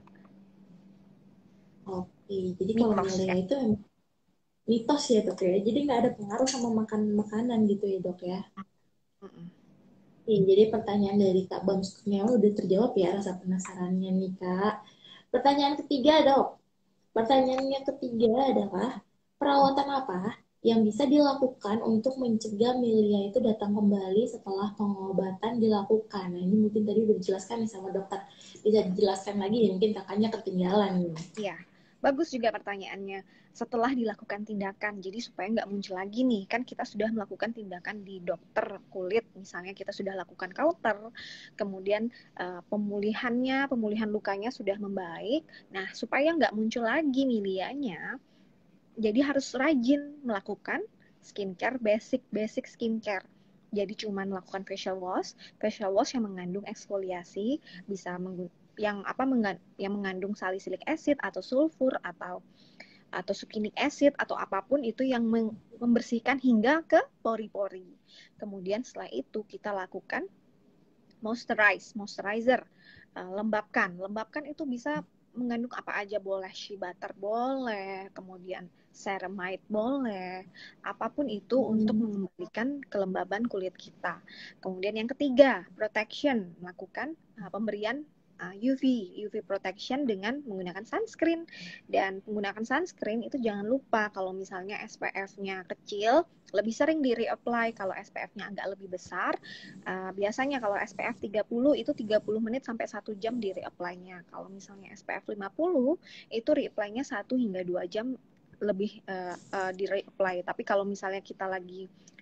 Speaker 1: Oke, jadi kalau
Speaker 3: Mitos
Speaker 1: milia
Speaker 3: ya.
Speaker 1: itu emang mitos ya dok ya. Jadi nggak ada pengaruh sama makan makanan gitu ya dok ya.
Speaker 3: Mm-mm.
Speaker 1: Oke, jadi pertanyaan dari Kak Bams Kurniawan udah terjawab ya rasa penasarannya nih Kak. Pertanyaan ketiga dok. Pertanyaannya ketiga adalah perawatan apa yang bisa dilakukan untuk mencegah milia itu datang kembali setelah pengobatan dilakukan. Nah ini mungkin tadi udah dijelaskan nih sama dokter. Bisa dijelaskan lagi ya, mungkin kakaknya ketinggalan nih.
Speaker 3: Iya, bagus juga pertanyaannya. Setelah dilakukan tindakan, jadi supaya nggak muncul lagi nih, kan kita sudah melakukan tindakan di dokter kulit, misalnya kita sudah lakukan kauter, kemudian uh, pemulihannya, pemulihan lukanya sudah membaik. Nah, supaya nggak muncul lagi milianya, jadi harus rajin melakukan skincare, basic-basic skincare. Jadi cuma melakukan facial wash, facial wash yang mengandung eksfoliasi, bisa menggunakan yang apa yang mengandung salicylic acid atau sulfur atau atau succinic acid atau apapun itu yang membersihkan hingga ke pori-pori. Kemudian setelah itu kita lakukan moisturize, moisturizer, uh, lembabkan. Lembabkan itu bisa mengandung apa aja boleh, shea butter boleh, kemudian ceramide boleh, apapun itu untuk
Speaker 1: Hmm.
Speaker 3: mengembalikan kelembaban kulit kita. Kemudian yang ketiga, protection, melakukan uh, pemberian uh, U V, U V protection dengan menggunakan sunscreen. Dan menggunakan sunscreen itu jangan lupa kalau misalnya S P F-nya kecil, lebih sering di reapply. Kalau S P F-nya agak lebih besar, uh, biasanya kalau S P F tiga puluh itu tiga puluh menit sampai satu jam di reapply-nya. Kalau misalnya S P F lima puluh itu reapply-nya satu hingga dua jam lebih uh, uh, di reapply. Tapi kalau misalnya kita lagi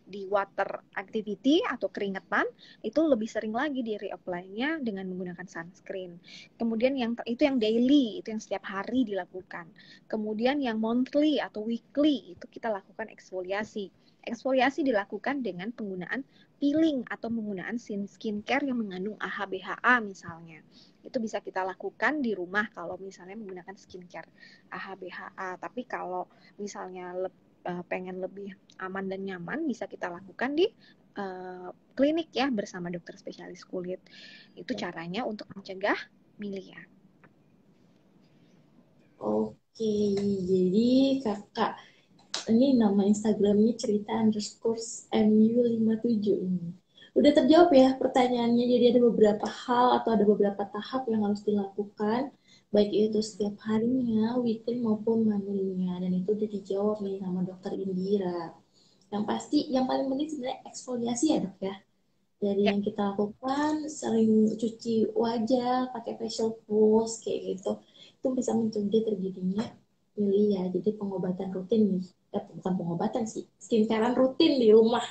Speaker 3: di water activity atau keringetan, itu lebih sering lagi di reapply-nya dengan menggunakan sunscreen. Kemudian yang itu yang daily, itu yang setiap hari dilakukan. Kemudian yang monthly atau weekly itu kita lakukan eksfoliasi. Eksfoliasi dilakukan dengan penggunaan peeling atau penggunaan skincare yang mengandung A H B H A misalnya. Itu bisa kita lakukan di rumah kalau misalnya menggunakan skincare A H B H A. Tapi kalau misalnya le- pengen lebih aman dan nyaman, bisa kita lakukan di uh, klinik ya bersama dokter spesialis kulit. Itu caranya untuk mencegah milia.
Speaker 1: Oke, jadi kakak ini nama Instagramnya cerita underscore mu lima tujuh ini. Udah terjawab ya pertanyaannya, jadi ada beberapa hal atau ada beberapa tahap yang harus dilakukan, baik itu setiap harinya, weekly maupun monthly-nya, dan itu udah dijawab nih sama dokter Indira. Yang pasti, yang paling penting sebenarnya eksfoliasi ya dok ya. Dari ya. Yang kita lakukan, sering cuci wajah, pakai facial wash, kayak gitu. Itu bisa mencegah terjadinya milia. Jadi pengobatan rutin nih. Eh, bukan pengobatan sih, skincarean rutin di rumah.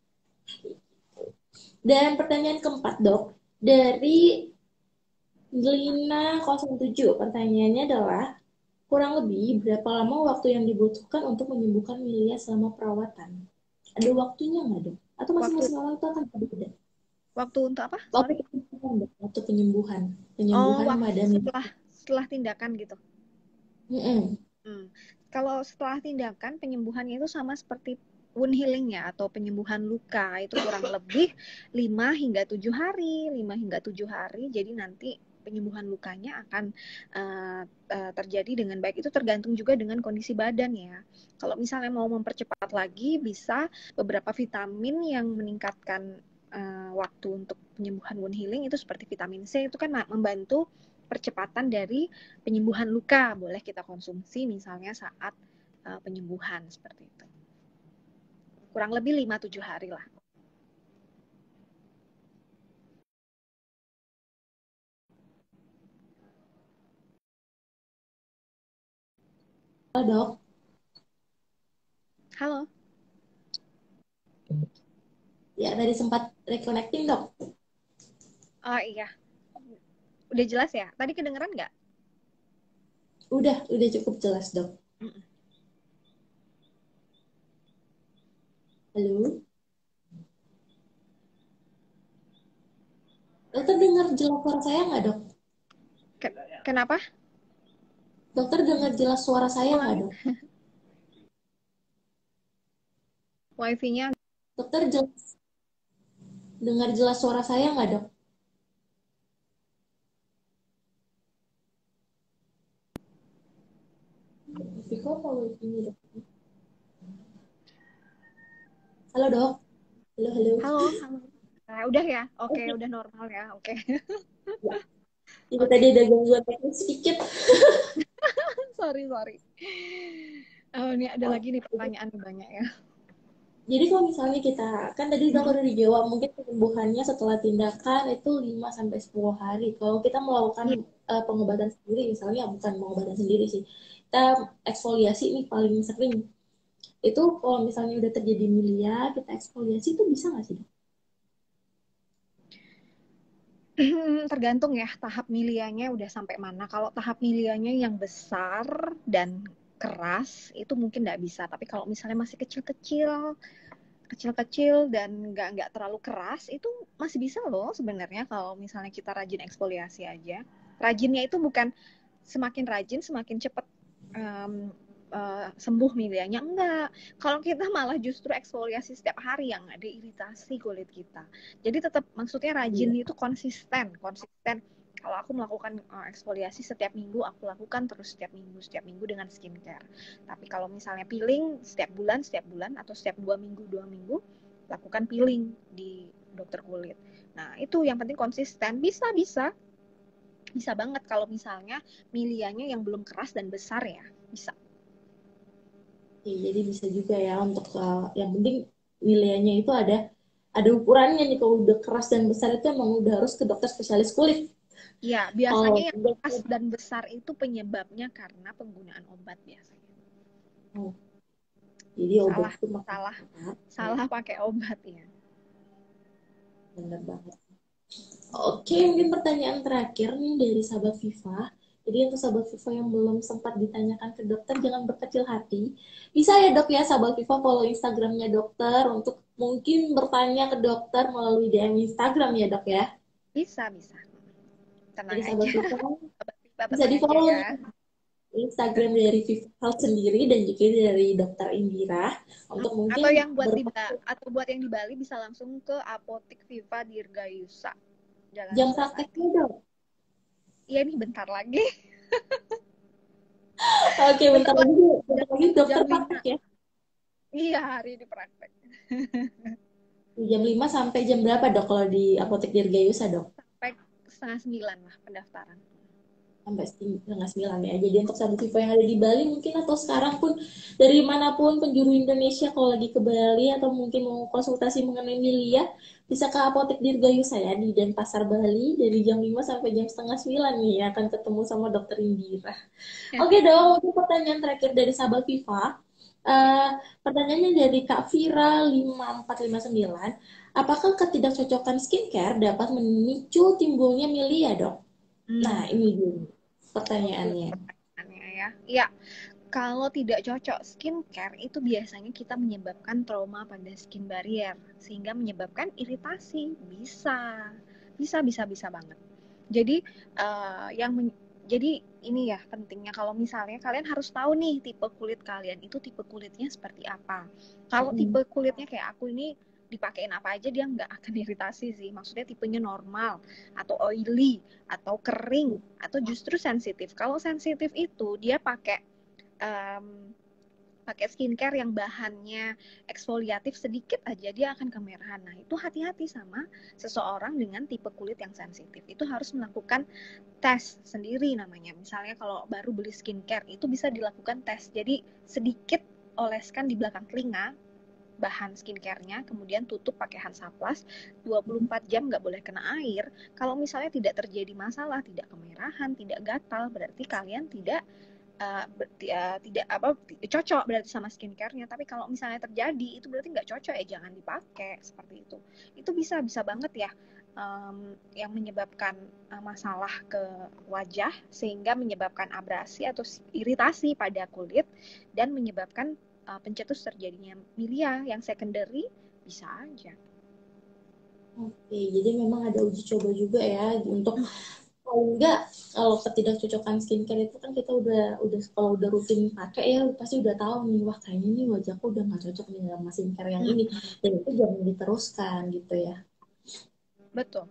Speaker 1: Dan pertanyaan keempat dok, dari Lina nol tujuh, pertanyaannya adalah, kurang lebih berapa lama waktu yang dibutuhkan untuk menyembuhkan milia selama perawatan? Ada waktunya nggak dok? Atau masing-masing orang itu akan berbeda?
Speaker 3: Waktu untuk apa?
Speaker 1: Waktu penyembuhan, waktu penyembuhan, penyembuhan
Speaker 3: oh,
Speaker 1: madam
Speaker 3: setelah setelah tindakan gitu.
Speaker 1: Mm-mm.
Speaker 3: Hmm. Kalau setelah tindakan penyembuhannya itu sama seperti wound healing ya atau penyembuhan luka, itu kurang lebih lima hingga tujuh hari, lima hingga tujuh hari. Jadi nanti penyembuhan lukanya akan uh, uh, terjadi dengan baik. Itu tergantung juga dengan kondisi badan ya. Kalau misalnya mau mempercepat lagi, bisa beberapa vitamin yang meningkatkan uh, waktu untuk penyembuhan wound healing itu seperti vitamin C, itu kan membantu percepatan dari penyembuhan luka. Boleh kita konsumsi misalnya saat uh, penyembuhan seperti itu. Kurang lebih lima tujuh hari lah.
Speaker 1: Halo dok.
Speaker 3: Halo.
Speaker 1: Ya tadi sempat reconnecting dok.
Speaker 3: Oh iya. Udah jelas ya? Tadi kedengeran nggak?
Speaker 1: Udah, udah cukup jelas dok.
Speaker 3: Mm-mm.
Speaker 1: Halo. Dokter dengar jelas suara saya nggak dok?
Speaker 3: Kenapa?
Speaker 1: Dokter dengar jelas suara saya nggak dok?
Speaker 3: Wifi-nya.
Speaker 1: Dokter jelas dengar jelas suara saya nggak dok? Viko apa wifi-nya dok? Halo dok. Halo halo.
Speaker 3: Halo. Halo. Nah, udah ya? Oke, okay, udah normal ya. Oke. Okay.
Speaker 1: Ya. Itu okay. Tadi ada gangguan teknis sedikit.
Speaker 3: sorry sorry. Oh, ini ada oh. lagi nih pertanyaan banyak ya.
Speaker 1: Jadi kalau misalnya kita, kan tadi udah udah dijawab, mungkin penyembuhannya setelah tindakan itu lima sampai sepuluh hari. Kalau kita melakukan yeah. uh, pengobatan sendiri, misalnya bukan pengobatan sendiri sih, kita eksfoliasi nih paling sering. Itu kalau misalnya udah terjadi milia, kita eksfoliasi itu bisa nggak sih?
Speaker 3: Tergantung ya tahap milianya udah sampai mana. Kalau tahap milianya yang besar dan keras itu mungkin nggak bisa. Tapi kalau misalnya masih kecil-kecil, kecil-kecil dan nggak nggak terlalu keras, itu masih bisa loh sebenarnya kalau misalnya kita rajin eksfoliasi aja. Rajinnya itu bukan semakin rajin semakin cepat um, uh, sembuh milianya, enggak. Kalau kita malah justru eksfoliasi setiap hari yang ada iritasi kulit kita. Jadi tetap maksudnya rajin itu konsisten, konsisten. Kalau aku melakukan uh, eksfoliasi setiap minggu, aku lakukan terus setiap minggu, setiap minggu dengan skincare. Tapi kalau misalnya peeling setiap bulan, setiap bulan atau setiap dua minggu, dua minggu, lakukan peeling di dokter kulit. Nah, itu yang penting konsisten. Bisa, bisa. Bisa banget kalau misalnya milianya yang belum keras dan besar ya, bisa.
Speaker 1: Oke, jadi bisa juga ya untuk uh, yang penting milianya itu ada ada ukurannya nih. Kalau udah keras dan besar itu emang udah harus ke dokter spesialis kulit.
Speaker 3: Ya, biasanya oh, yang keras dan besar itu penyebabnya karena penggunaan obat biasanya.
Speaker 1: Oh. Jadi obat
Speaker 3: Salah,
Speaker 1: itu makan
Speaker 3: salah,
Speaker 1: obat.
Speaker 3: salah pakai obat ya.
Speaker 1: Bener banget. Oke, mungkin pertanyaan terakhir nih dari sahabat Viva. Jadi untuk sahabat Viva yang belum sempat ditanyakan ke dokter, jangan berkecil hati. Bisa ya dok ya sahabat Viva follow Instagramnya dokter untuk mungkin bertanya ke dokter melalui D M Instagram ya dok ya.
Speaker 3: Bisa, bisa.
Speaker 1: Jadi
Speaker 3: Tenang
Speaker 1: sahabat
Speaker 3: aja.
Speaker 1: Viva
Speaker 3: Viva
Speaker 1: bisa
Speaker 3: tenang
Speaker 1: di
Speaker 3: aja
Speaker 1: follow
Speaker 3: ya.
Speaker 1: Instagram dari Viva Health sendiri dan juga dari dokter Indira untuk mungkin
Speaker 3: Atau yang buat di
Speaker 1: bertanya
Speaker 3: atau buat yang di Bali bisa langsung ke Apotik Viva Dirgayusa, Jalan
Speaker 1: jam
Speaker 3: Suropati.
Speaker 1: prakteknya dok.
Speaker 3: Iya nih bentar lagi.
Speaker 1: Oke, bentar
Speaker 3: Bentar
Speaker 1: lagi,
Speaker 3: lagi
Speaker 1: bentar
Speaker 3: jam,
Speaker 1: lagi dokter
Speaker 3: jam
Speaker 1: praktek
Speaker 3: lima.
Speaker 1: ya.
Speaker 3: Iya, hari ini praktek.
Speaker 1: Jam lima sampai jam berapa dok kalau di Apotek Dirgayusa dok?
Speaker 3: Sampai setengah sembilan lah pendaftaran.
Speaker 1: Sampai setengah sembilan ya. Jadi untuk sahabat Viva yang ada di Bali mungkin atau sekarang pun dari manapun penjuru Indonesia kalau lagi ke Bali atau mungkin mau konsultasi mengenai milia bisa ke Apotek Dirgayusa ya di Denpasar Bali dari jam lima sampai jam setengah sembilan nih akan ketemu sama dokter Indira. Oke dong, untuk pertanyaan terakhir dari sahabat Viva. Uh, pertanyaannya dari Kak Vira lima empat lima sembilan. Apakah ketidakcocokan skincare dapat memicu timbulnya milia dok?
Speaker 3: Hmm.
Speaker 1: Nah ini dulu pertanyaannya.
Speaker 3: Pertanyaannya ya. Iya. Kalau tidak cocok skincare itu biasanya kita menyebabkan trauma pada skin barrier sehingga menyebabkan iritasi. Bisa. Bisa bisa bisa banget. Jadi uh, yang men- jadi ini ya pentingnya kalau misalnya kalian harus tahu nih tipe kulit kalian itu tipe kulitnya seperti apa. Kalau
Speaker 1: Mm-hmm.
Speaker 3: tipe kulitnya kayak aku ini dipakein apa aja dia nggak akan iritasi sih. Maksudnya tipenya normal atau oily atau kering atau justru sensitif. Kalau sensitif itu dia pakai um, pakai skincare yang bahannya eksfoliatif sedikit aja dia akan kemerahan. Nah itu hati-hati sama seseorang dengan tipe kulit yang sensitif. Itu harus melakukan tes sendiri namanya. Misalnya kalau baru beli skincare itu bisa dilakukan tes. Jadi sedikit oleskan di belakang telinga bahan skincare-nya, kemudian tutup pakai Hansaplast, dua puluh empat jam nggak boleh kena air. Kalau misalnya tidak terjadi masalah, tidak kemerahan, tidak gatal, berarti kalian tidak uh, ber, uh, tidak apa cocok berarti sama skincare-nya. Tapi kalau misalnya terjadi, itu berarti nggak cocok ya jangan dipakai seperti itu. Itu bisa bisa banget ya um, yang menyebabkan uh, masalah ke wajah sehingga menyebabkan abrasi atau iritasi pada kulit dan menyebabkan uh, pencetus terjadinya milia yang secondary bisa aja.
Speaker 1: Oke, jadi memang ada uji coba juga ya untuk kalau enggak kalau ketidakcocokan skincare itu kan kita udah udah kalau udah rutin pakai ya pasti udah tahu nih wah kayaknya nih wajahku udah nggak cocok nih sama skincare yang ini dan itu jangan diteruskan gitu ya.
Speaker 3: Betul.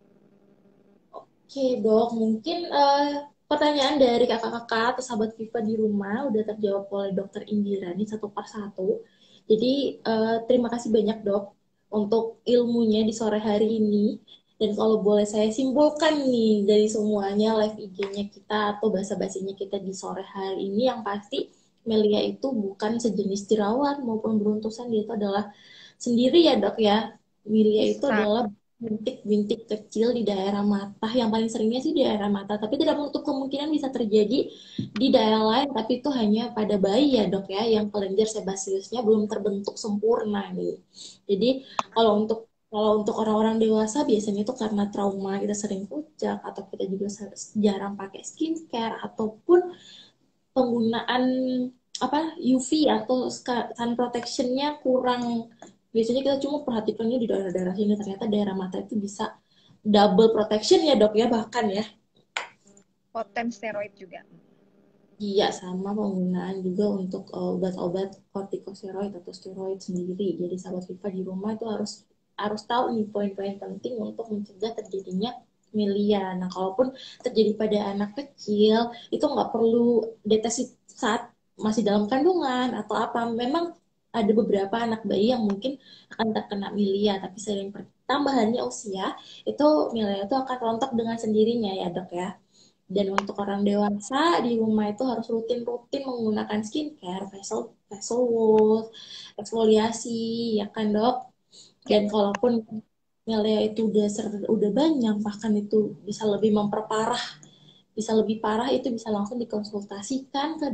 Speaker 1: Oke dok, mungkin uh, pertanyaan dari kakak-kakak atau sahabat Viva di rumah udah terjawab oleh dokter Indira nih satu per satu. Jadi uh, terima kasih banyak dok untuk ilmunya di sore hari ini. Dan kalau boleh saya simpulkan nih dari semuanya live I G-nya kita atau bahasa basinya kita di sore hari ini yang pasti Melia itu bukan sejenis jerawat maupun beruntusan, dia itu adalah sendiri ya dok ya. Melia itu
Speaker 3: Bisa.
Speaker 1: adalah bintik-bintik kecil di daerah mata, yang paling seringnya sih di daerah mata, tapi tidak menutup kemungkinan bisa terjadi di daerah lain, tapi itu hanya pada bayi ya dok ya, yang kelenjar sebaceusnya belum terbentuk sempurna nih. Jadi kalau untuk kalau untuk orang-orang dewasa biasanya itu karena trauma kita sering pucat atau kita juga jarang pakai skincare ataupun penggunaan apa U V atau sun protectionnya kurang. Biasanya kita cuma perhatikannya di daerah-daerah sini, ternyata daerah mata itu bisa double protection ya dok ya bahkan ya.
Speaker 3: Poten steroid juga.
Speaker 1: Iya, sama penggunaan juga untuk obat-obat kortikosteroid atau steroid sendiri. Jadi sahabat Viva di rumah itu harus harus tahu nih poin-poin penting untuk mencegah terjadinya milia. Nah, kalaupun terjadi pada anak kecil, itu nggak perlu deteksi saat masih dalam kandungan atau apa. Memang ada beberapa anak bayi yang mungkin akan terkena milia, tapi sering pertambahannya usia, itu milia itu akan rontok dengan sendirinya ya dok ya. Dan untuk orang dewasa di rumah itu harus rutin-rutin menggunakan skincare, facial, facial wash, eksfoliasi, ya kan dok? Dan kalaupun milia itu udah ser, udah banyak, bahkan itu bisa lebih memperparah, bisa lebih parah, itu bisa langsung dikonsultasikan ke dokter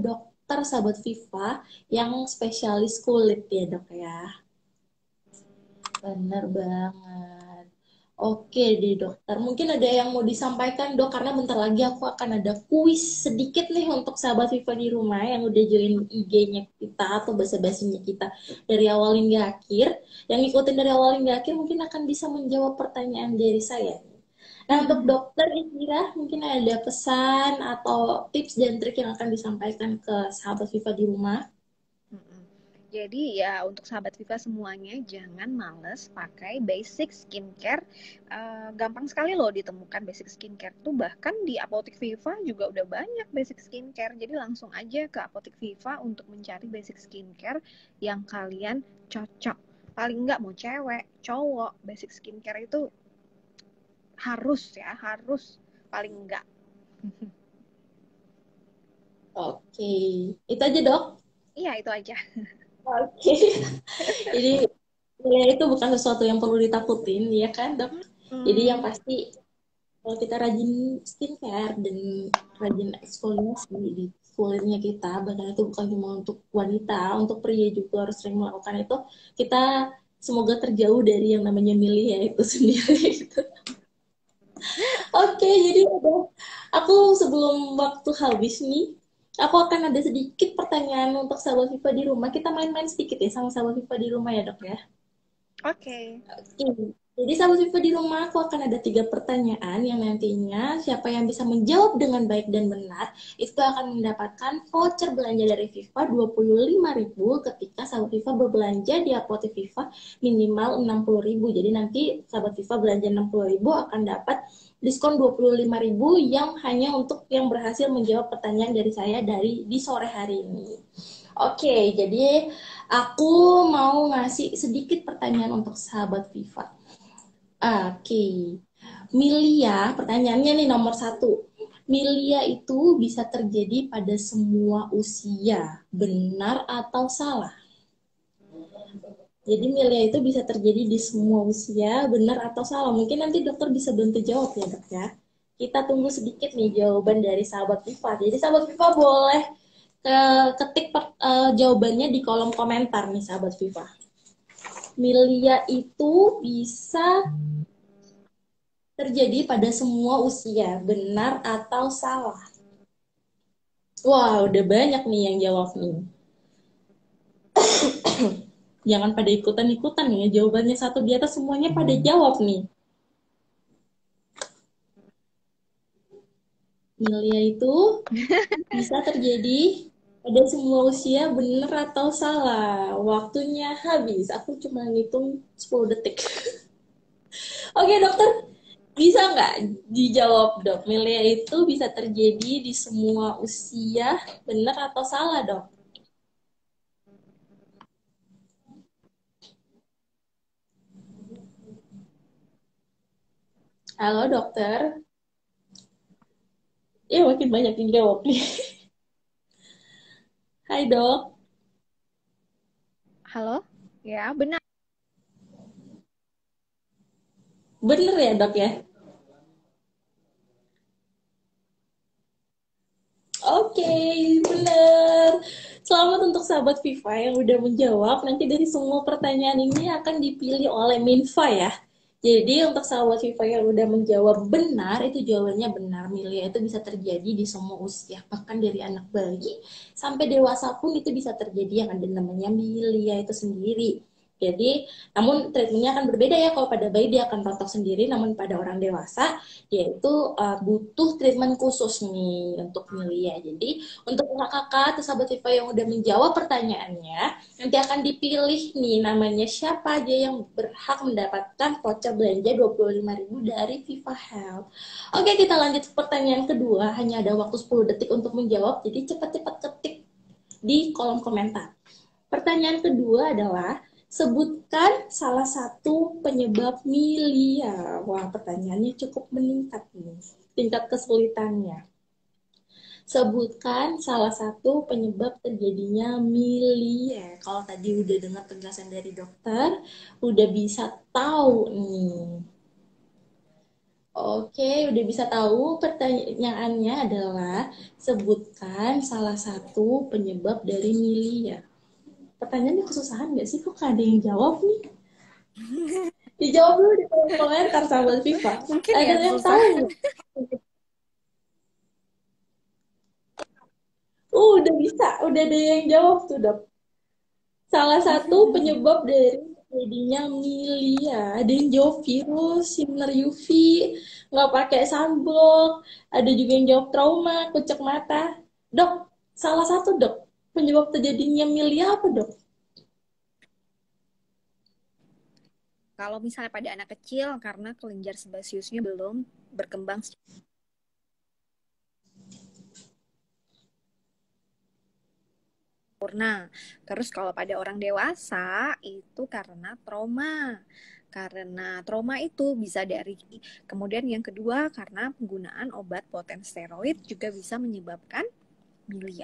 Speaker 1: dokter sahabat Viva yang spesialis kulit ya dok ya. Bener banget. Oke deh dokter, mungkin ada yang mau disampaikan dok, karena bentar lagi aku akan ada kuis sedikit nih untuk sahabat Viva di rumah yang udah join I G-nya kita atau basa-basinya kita dari awal hingga akhir. Yang ngikutin dari awal hingga akhir mungkin akan bisa menjawab pertanyaan dari saya. Nah untuk dokter Indira, mungkin ada pesan atau tips dan trik yang akan disampaikan ke sahabat Viva di rumah?
Speaker 3: Jadi ya untuk sahabat Viva semuanya jangan males pakai basic skincare. Uh, gampang sekali loh ditemukan basic skincare tuh, bahkan di Apotik Viva juga udah banyak basic skincare. Jadi langsung aja ke Apotik Viva untuk mencari basic skincare yang kalian cocok. Paling nggak mau cewek, cowok, basic skincare itu harus ya, harus paling enggak.
Speaker 1: Oke, itu aja dok?
Speaker 3: Iya itu aja.
Speaker 1: Oke, jadi nilai itu bukan sesuatu yang perlu ditakutin, ya kan dok?
Speaker 3: Hmm.
Speaker 1: Jadi yang pasti kalau kita rajin skincare dan rajin eksfoliasi di kulitnya kita, bahkan itu bukan cuma untuk wanita, untuk pria juga harus sering melakukan itu. Kita semoga terjauh dari yang namanya milih ya itu sendiri. Gitu. Oke, jadi udah aku sebelum waktu habis nih, aku akan ada sedikit pertanyaan untuk sahabat Viva di rumah. Kita main-main sedikit ya sama sahabat Viva di rumah ya dok ya.
Speaker 3: Oke.
Speaker 1: Okay. Oke. Jadi sahabat Viva di rumah, aku akan ada tiga pertanyaan yang nantinya siapa yang bisa menjawab dengan baik dan benar, itu akan mendapatkan voucher belanja dari Viva dua puluh lima ribu ketika sahabat Viva berbelanja di Apotik Viva minimal enam puluh ribu. Jadi nanti sahabat Viva belanja enam puluh ribu akan dapat diskon dua puluh lima ribu yang hanya untuk yang berhasil menjawab pertanyaan dari saya dari di sore hari ini. Oke, jadi aku mau ngasih sedikit pertanyaan untuk sahabat Viva. Oke, milia, pertanyaannya nih nomor satu. Milia itu bisa terjadi pada semua usia, benar atau salah? Jadi milia itu bisa terjadi di semua usia, benar atau salah? Mungkin nanti dokter bisa bantu jawab ya dok ya. Kita tunggu sedikit nih jawaban dari sahabat Viva. Jadi sahabat Viva boleh ke, ketik per, uh, jawabannya di kolom komentar nih sahabat Viva. Milia itu bisa terjadi pada semua usia, benar atau salah? Wah, udah banyak nih yang jawab nih. Jangan pada ikutan-ikutan ya, jawabannya satu di atas semuanya pada jawab nih. Milia itu bisa terjadi pada semua usia, benar atau salah? Waktunya habis, aku cuma ngitung sepuluh detik. Oke dokter, bisa nggak dijawab dok? Milia itu bisa terjadi di semua usia, benar atau salah dok? Halo dokter. Ya makin banyak yang jawab nih. Hai dok.
Speaker 3: Halo? Ya, benar.
Speaker 1: Bener ya dok ya? Oke, okay, bener. Selamat untuk sahabat Viva yang udah menjawab. Nanti dari semua pertanyaan ini akan dipilih oleh Minfa ya. Jadi untuk sahabat Viva yang udah menjawab benar, itu jawabannya benar. Milia itu bisa terjadi di semua usia. Bahkan dari anak bayi sampai dewasa pun itu bisa terjadi yang ada namanya milia itu sendiri. Jadi, namun treatmentnya akan berbeda ya. Kalau pada bayi dia akan rontok sendiri, namun pada orang dewasa yaitu uh, butuh treatment khusus nih untuk milia. Jadi, untuk kakak-kakak atau sahabat Viva yang udah menjawab pertanyaannya, nanti akan dipilih nih namanya siapa aja yang berhak mendapatkan voucher belanja dua puluh lima ribu dari Viva Health. Oke, kita lanjut ke pertanyaan kedua. Hanya ada waktu sepuluh detik untuk menjawab, jadi cepat-cepat ketik di kolom komentar. Pertanyaan kedua adalah, sebutkan salah satu penyebab milia. Wah, pertanyaannya cukup meningkat nih, tingkat kesulitannya. Sebutkan salah satu penyebab terjadinya milia. Kalau tadi udah dengar penjelasan dari dokter, udah bisa tahu nih. Oke, udah bisa tahu. Pertanyaannya adalah sebutkan salah satu penyebab dari milia. Pertanyaannya kesusahan nggak sih? Kok nggak ada yang jawab nih? Dijawab dulu di kolom komentar sahabat Viva.
Speaker 3: Mungkin
Speaker 1: Ada
Speaker 3: ya
Speaker 1: yang
Speaker 3: susah.
Speaker 1: tahu nggak? Uh, udah bisa, udah ada yang jawab tuh, Dok. Salah satu penyebab dari jadinya milia, ada yang jawab virus, sinar U V, nggak pakai sunblock, ada juga yang jawab trauma, kucek mata. Dok, salah satu dok, penyebab terjadinya milia apa dok?
Speaker 3: Kalau misalnya pada anak kecil karena kelenjar sebasiusnya belum berkembang sempurna. Terus kalau pada orang dewasa itu karena trauma. Karena trauma itu bisa dari, kemudian yang kedua karena penggunaan obat poten steroid juga bisa menyebabkan milia.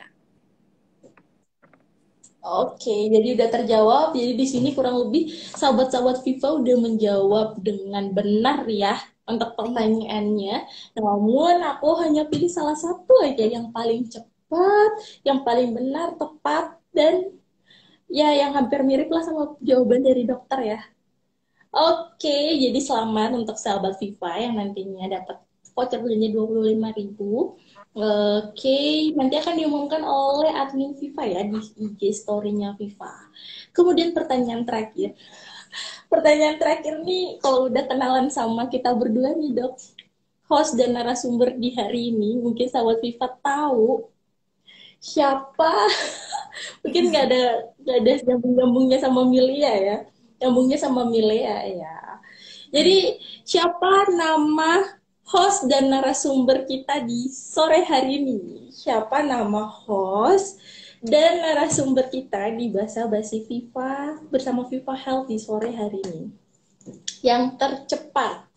Speaker 1: Oke, jadi udah terjawab. Jadi di sini kurang lebih sahabat-sahabat Viva udah menjawab dengan benar ya untuk pertanyaannya. Namun aku hanya pilih salah satu aja yang paling cepat, yang paling benar, tepat, dan ya yang hampir mirip lah sama jawaban dari dokter ya. Oke, jadi selamat untuk sahabat Viva yang nantinya dapat voucher belanja dua puluh lima ribu. Oke, nanti akan diumumkan oleh admin Viva ya di I G story-nya Viva. Kemudian pertanyaan terakhir. Pertanyaan terakhir nih, kalau udah kenalan sama kita berdua nih dok, host dan narasumber di hari ini, mungkin sahabat Viva tahu siapa. Mungkin nggak ada nggak ada nyambung-nyambungnya sama Milia ya, nyambungnya sama Milia ya. Jadi siapa nama host dan narasumber kita di sore hari ini? Siapa nama host dan narasumber kita di Basa Basi Viva bersama Viva Health di sore hari ini? Yang tercepat.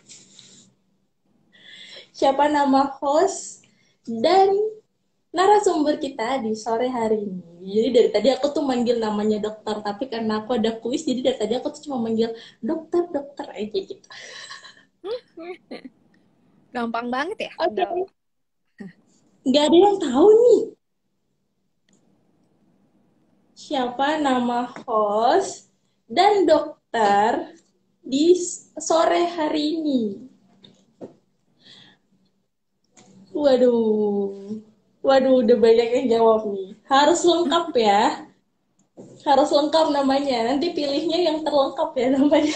Speaker 1: Siapa nama host dan narasumber kita di sore hari ini? Jadi dari tadi aku tuh manggil namanya dokter, tapi karena aku ada kuis, jadi dari tadi aku tuh cuma manggil dokter, dokter aja gitu.
Speaker 3: Gampang banget ya?
Speaker 1: Oke. Okay. Nggak ada yang tahu nih. Siapa nama host dan dokter di sore hari ini? Waduh. Waduh, udah banyak yang jawab nih. Harus lengkap ya. Harus lengkap namanya. Nanti pilihnya yang terlengkap ya namanya.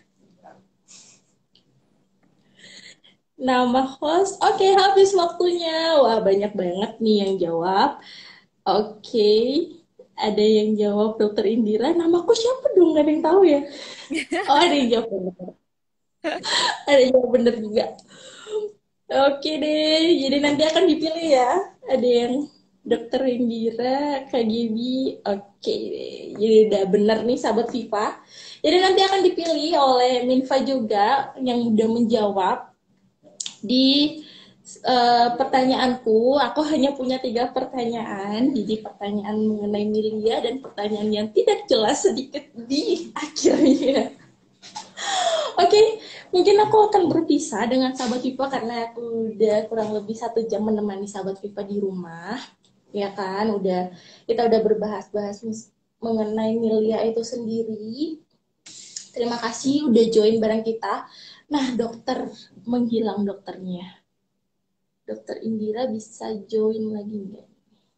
Speaker 1: Nama host. Oke, okay, habis waktunya. Wah, banyak banget nih yang jawab. Oke. Okay. Ada yang jawab dokter Indira. Namaku siapa dong? Gak ada yang tahu ya. Oh, ada yang jawab bener. Ada yang jawab bener juga. Oke deh. Jadi nanti akan dipilih ya. Ada yang dokter Indira, Kak Gibi. Oke deh. Jadi udah bener nih sahabat Viva. Jadi nanti akan dipilih oleh Minfa juga yang udah menjawab di uh, pertanyaanku. Aku hanya punya tiga pertanyaan. Jadi pertanyaan mengenai milia dan pertanyaan yang tidak jelas sedikit di akhirnya. Oke, okay, mungkin aku akan berpisah dengan sahabat Viva karena aku udah kurang lebih satu jam menemani sahabat Viva di rumah. Ya kan, udah kita udah berbahas-bahas mengenai milia itu sendiri. Terima kasih udah join bareng kita. Nah, dokter menghilang dokternya. Dokter Indira bisa join lagi nggak?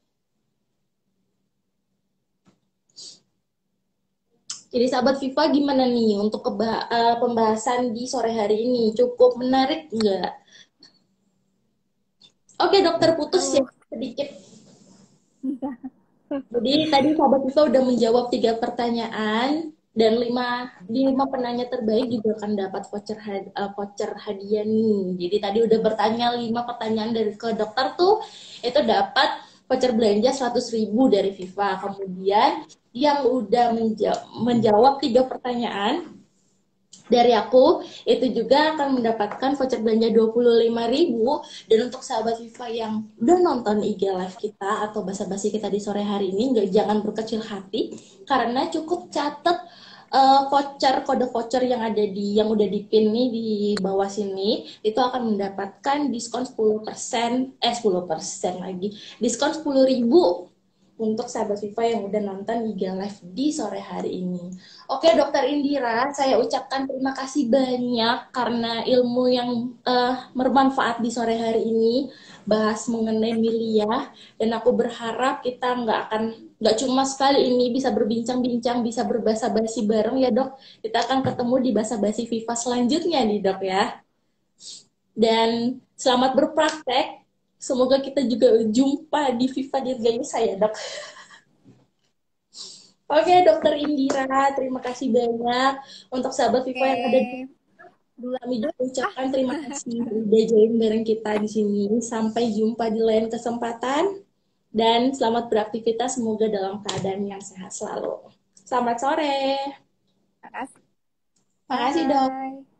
Speaker 1: Jadi sahabat Viva gimana nih untuk keba- uh, pembahasan di sore hari ini? Cukup menarik nggak? Oke dokter, putus ya sedikit. Jadi tadi sahabat Viva udah menjawab tiga pertanyaan dan lima, lima penanya terbaik juga akan dapat voucher, uh, voucher hadiah nih. Jadi tadi udah bertanya lima pertanyaan dari ke dokter tuh, itu dapat voucher belanja seratus ribu dari Viva. Kemudian yang udah menja- menjawab tiga pertanyaan dari aku, itu juga akan mendapatkan voucher belanja dua puluh lima ribu. Dan untuk sahabat Viva yang udah nonton I G live kita atau basa-basi kita di sore hari ini, nggak, jangan berkecil hati, karena cukup catat uh, voucher, kode voucher yang ada di yang udah dipin nih di bawah sini itu akan mendapatkan diskon sepuluh persen, eh sepuluh persen lagi, diskon sepuluh ribu untuk sahabat Viva yang udah nonton I G Live di sore hari ini. Oke, Dokter Indira, saya ucapkan terima kasih banyak karena ilmu yang uh, bermanfaat di sore hari ini, bahas mengenai milia, dan aku berharap kita nggak akan nggak cuma sekali ini bisa berbincang-bincang, bisa berbahasa-basi bareng ya dok. Kita akan ketemu di basa-basi Viva selanjutnya nih dok ya. Dan selamat berpraktek. Semoga kita juga jumpa di Viva Dirgayu saya dok. Oke dokter Indira, terima kasih banyak untuk sahabat Viva yang ada di dulu. Kami juga ucapkan terima kasih udah join bareng kita di sini. Sampai jumpa di lain kesempatan. Dan selamat beraktivitas, semoga dalam keadaan yang sehat selalu. Selamat sore.
Speaker 3: Makasih.
Speaker 1: Makasih dok.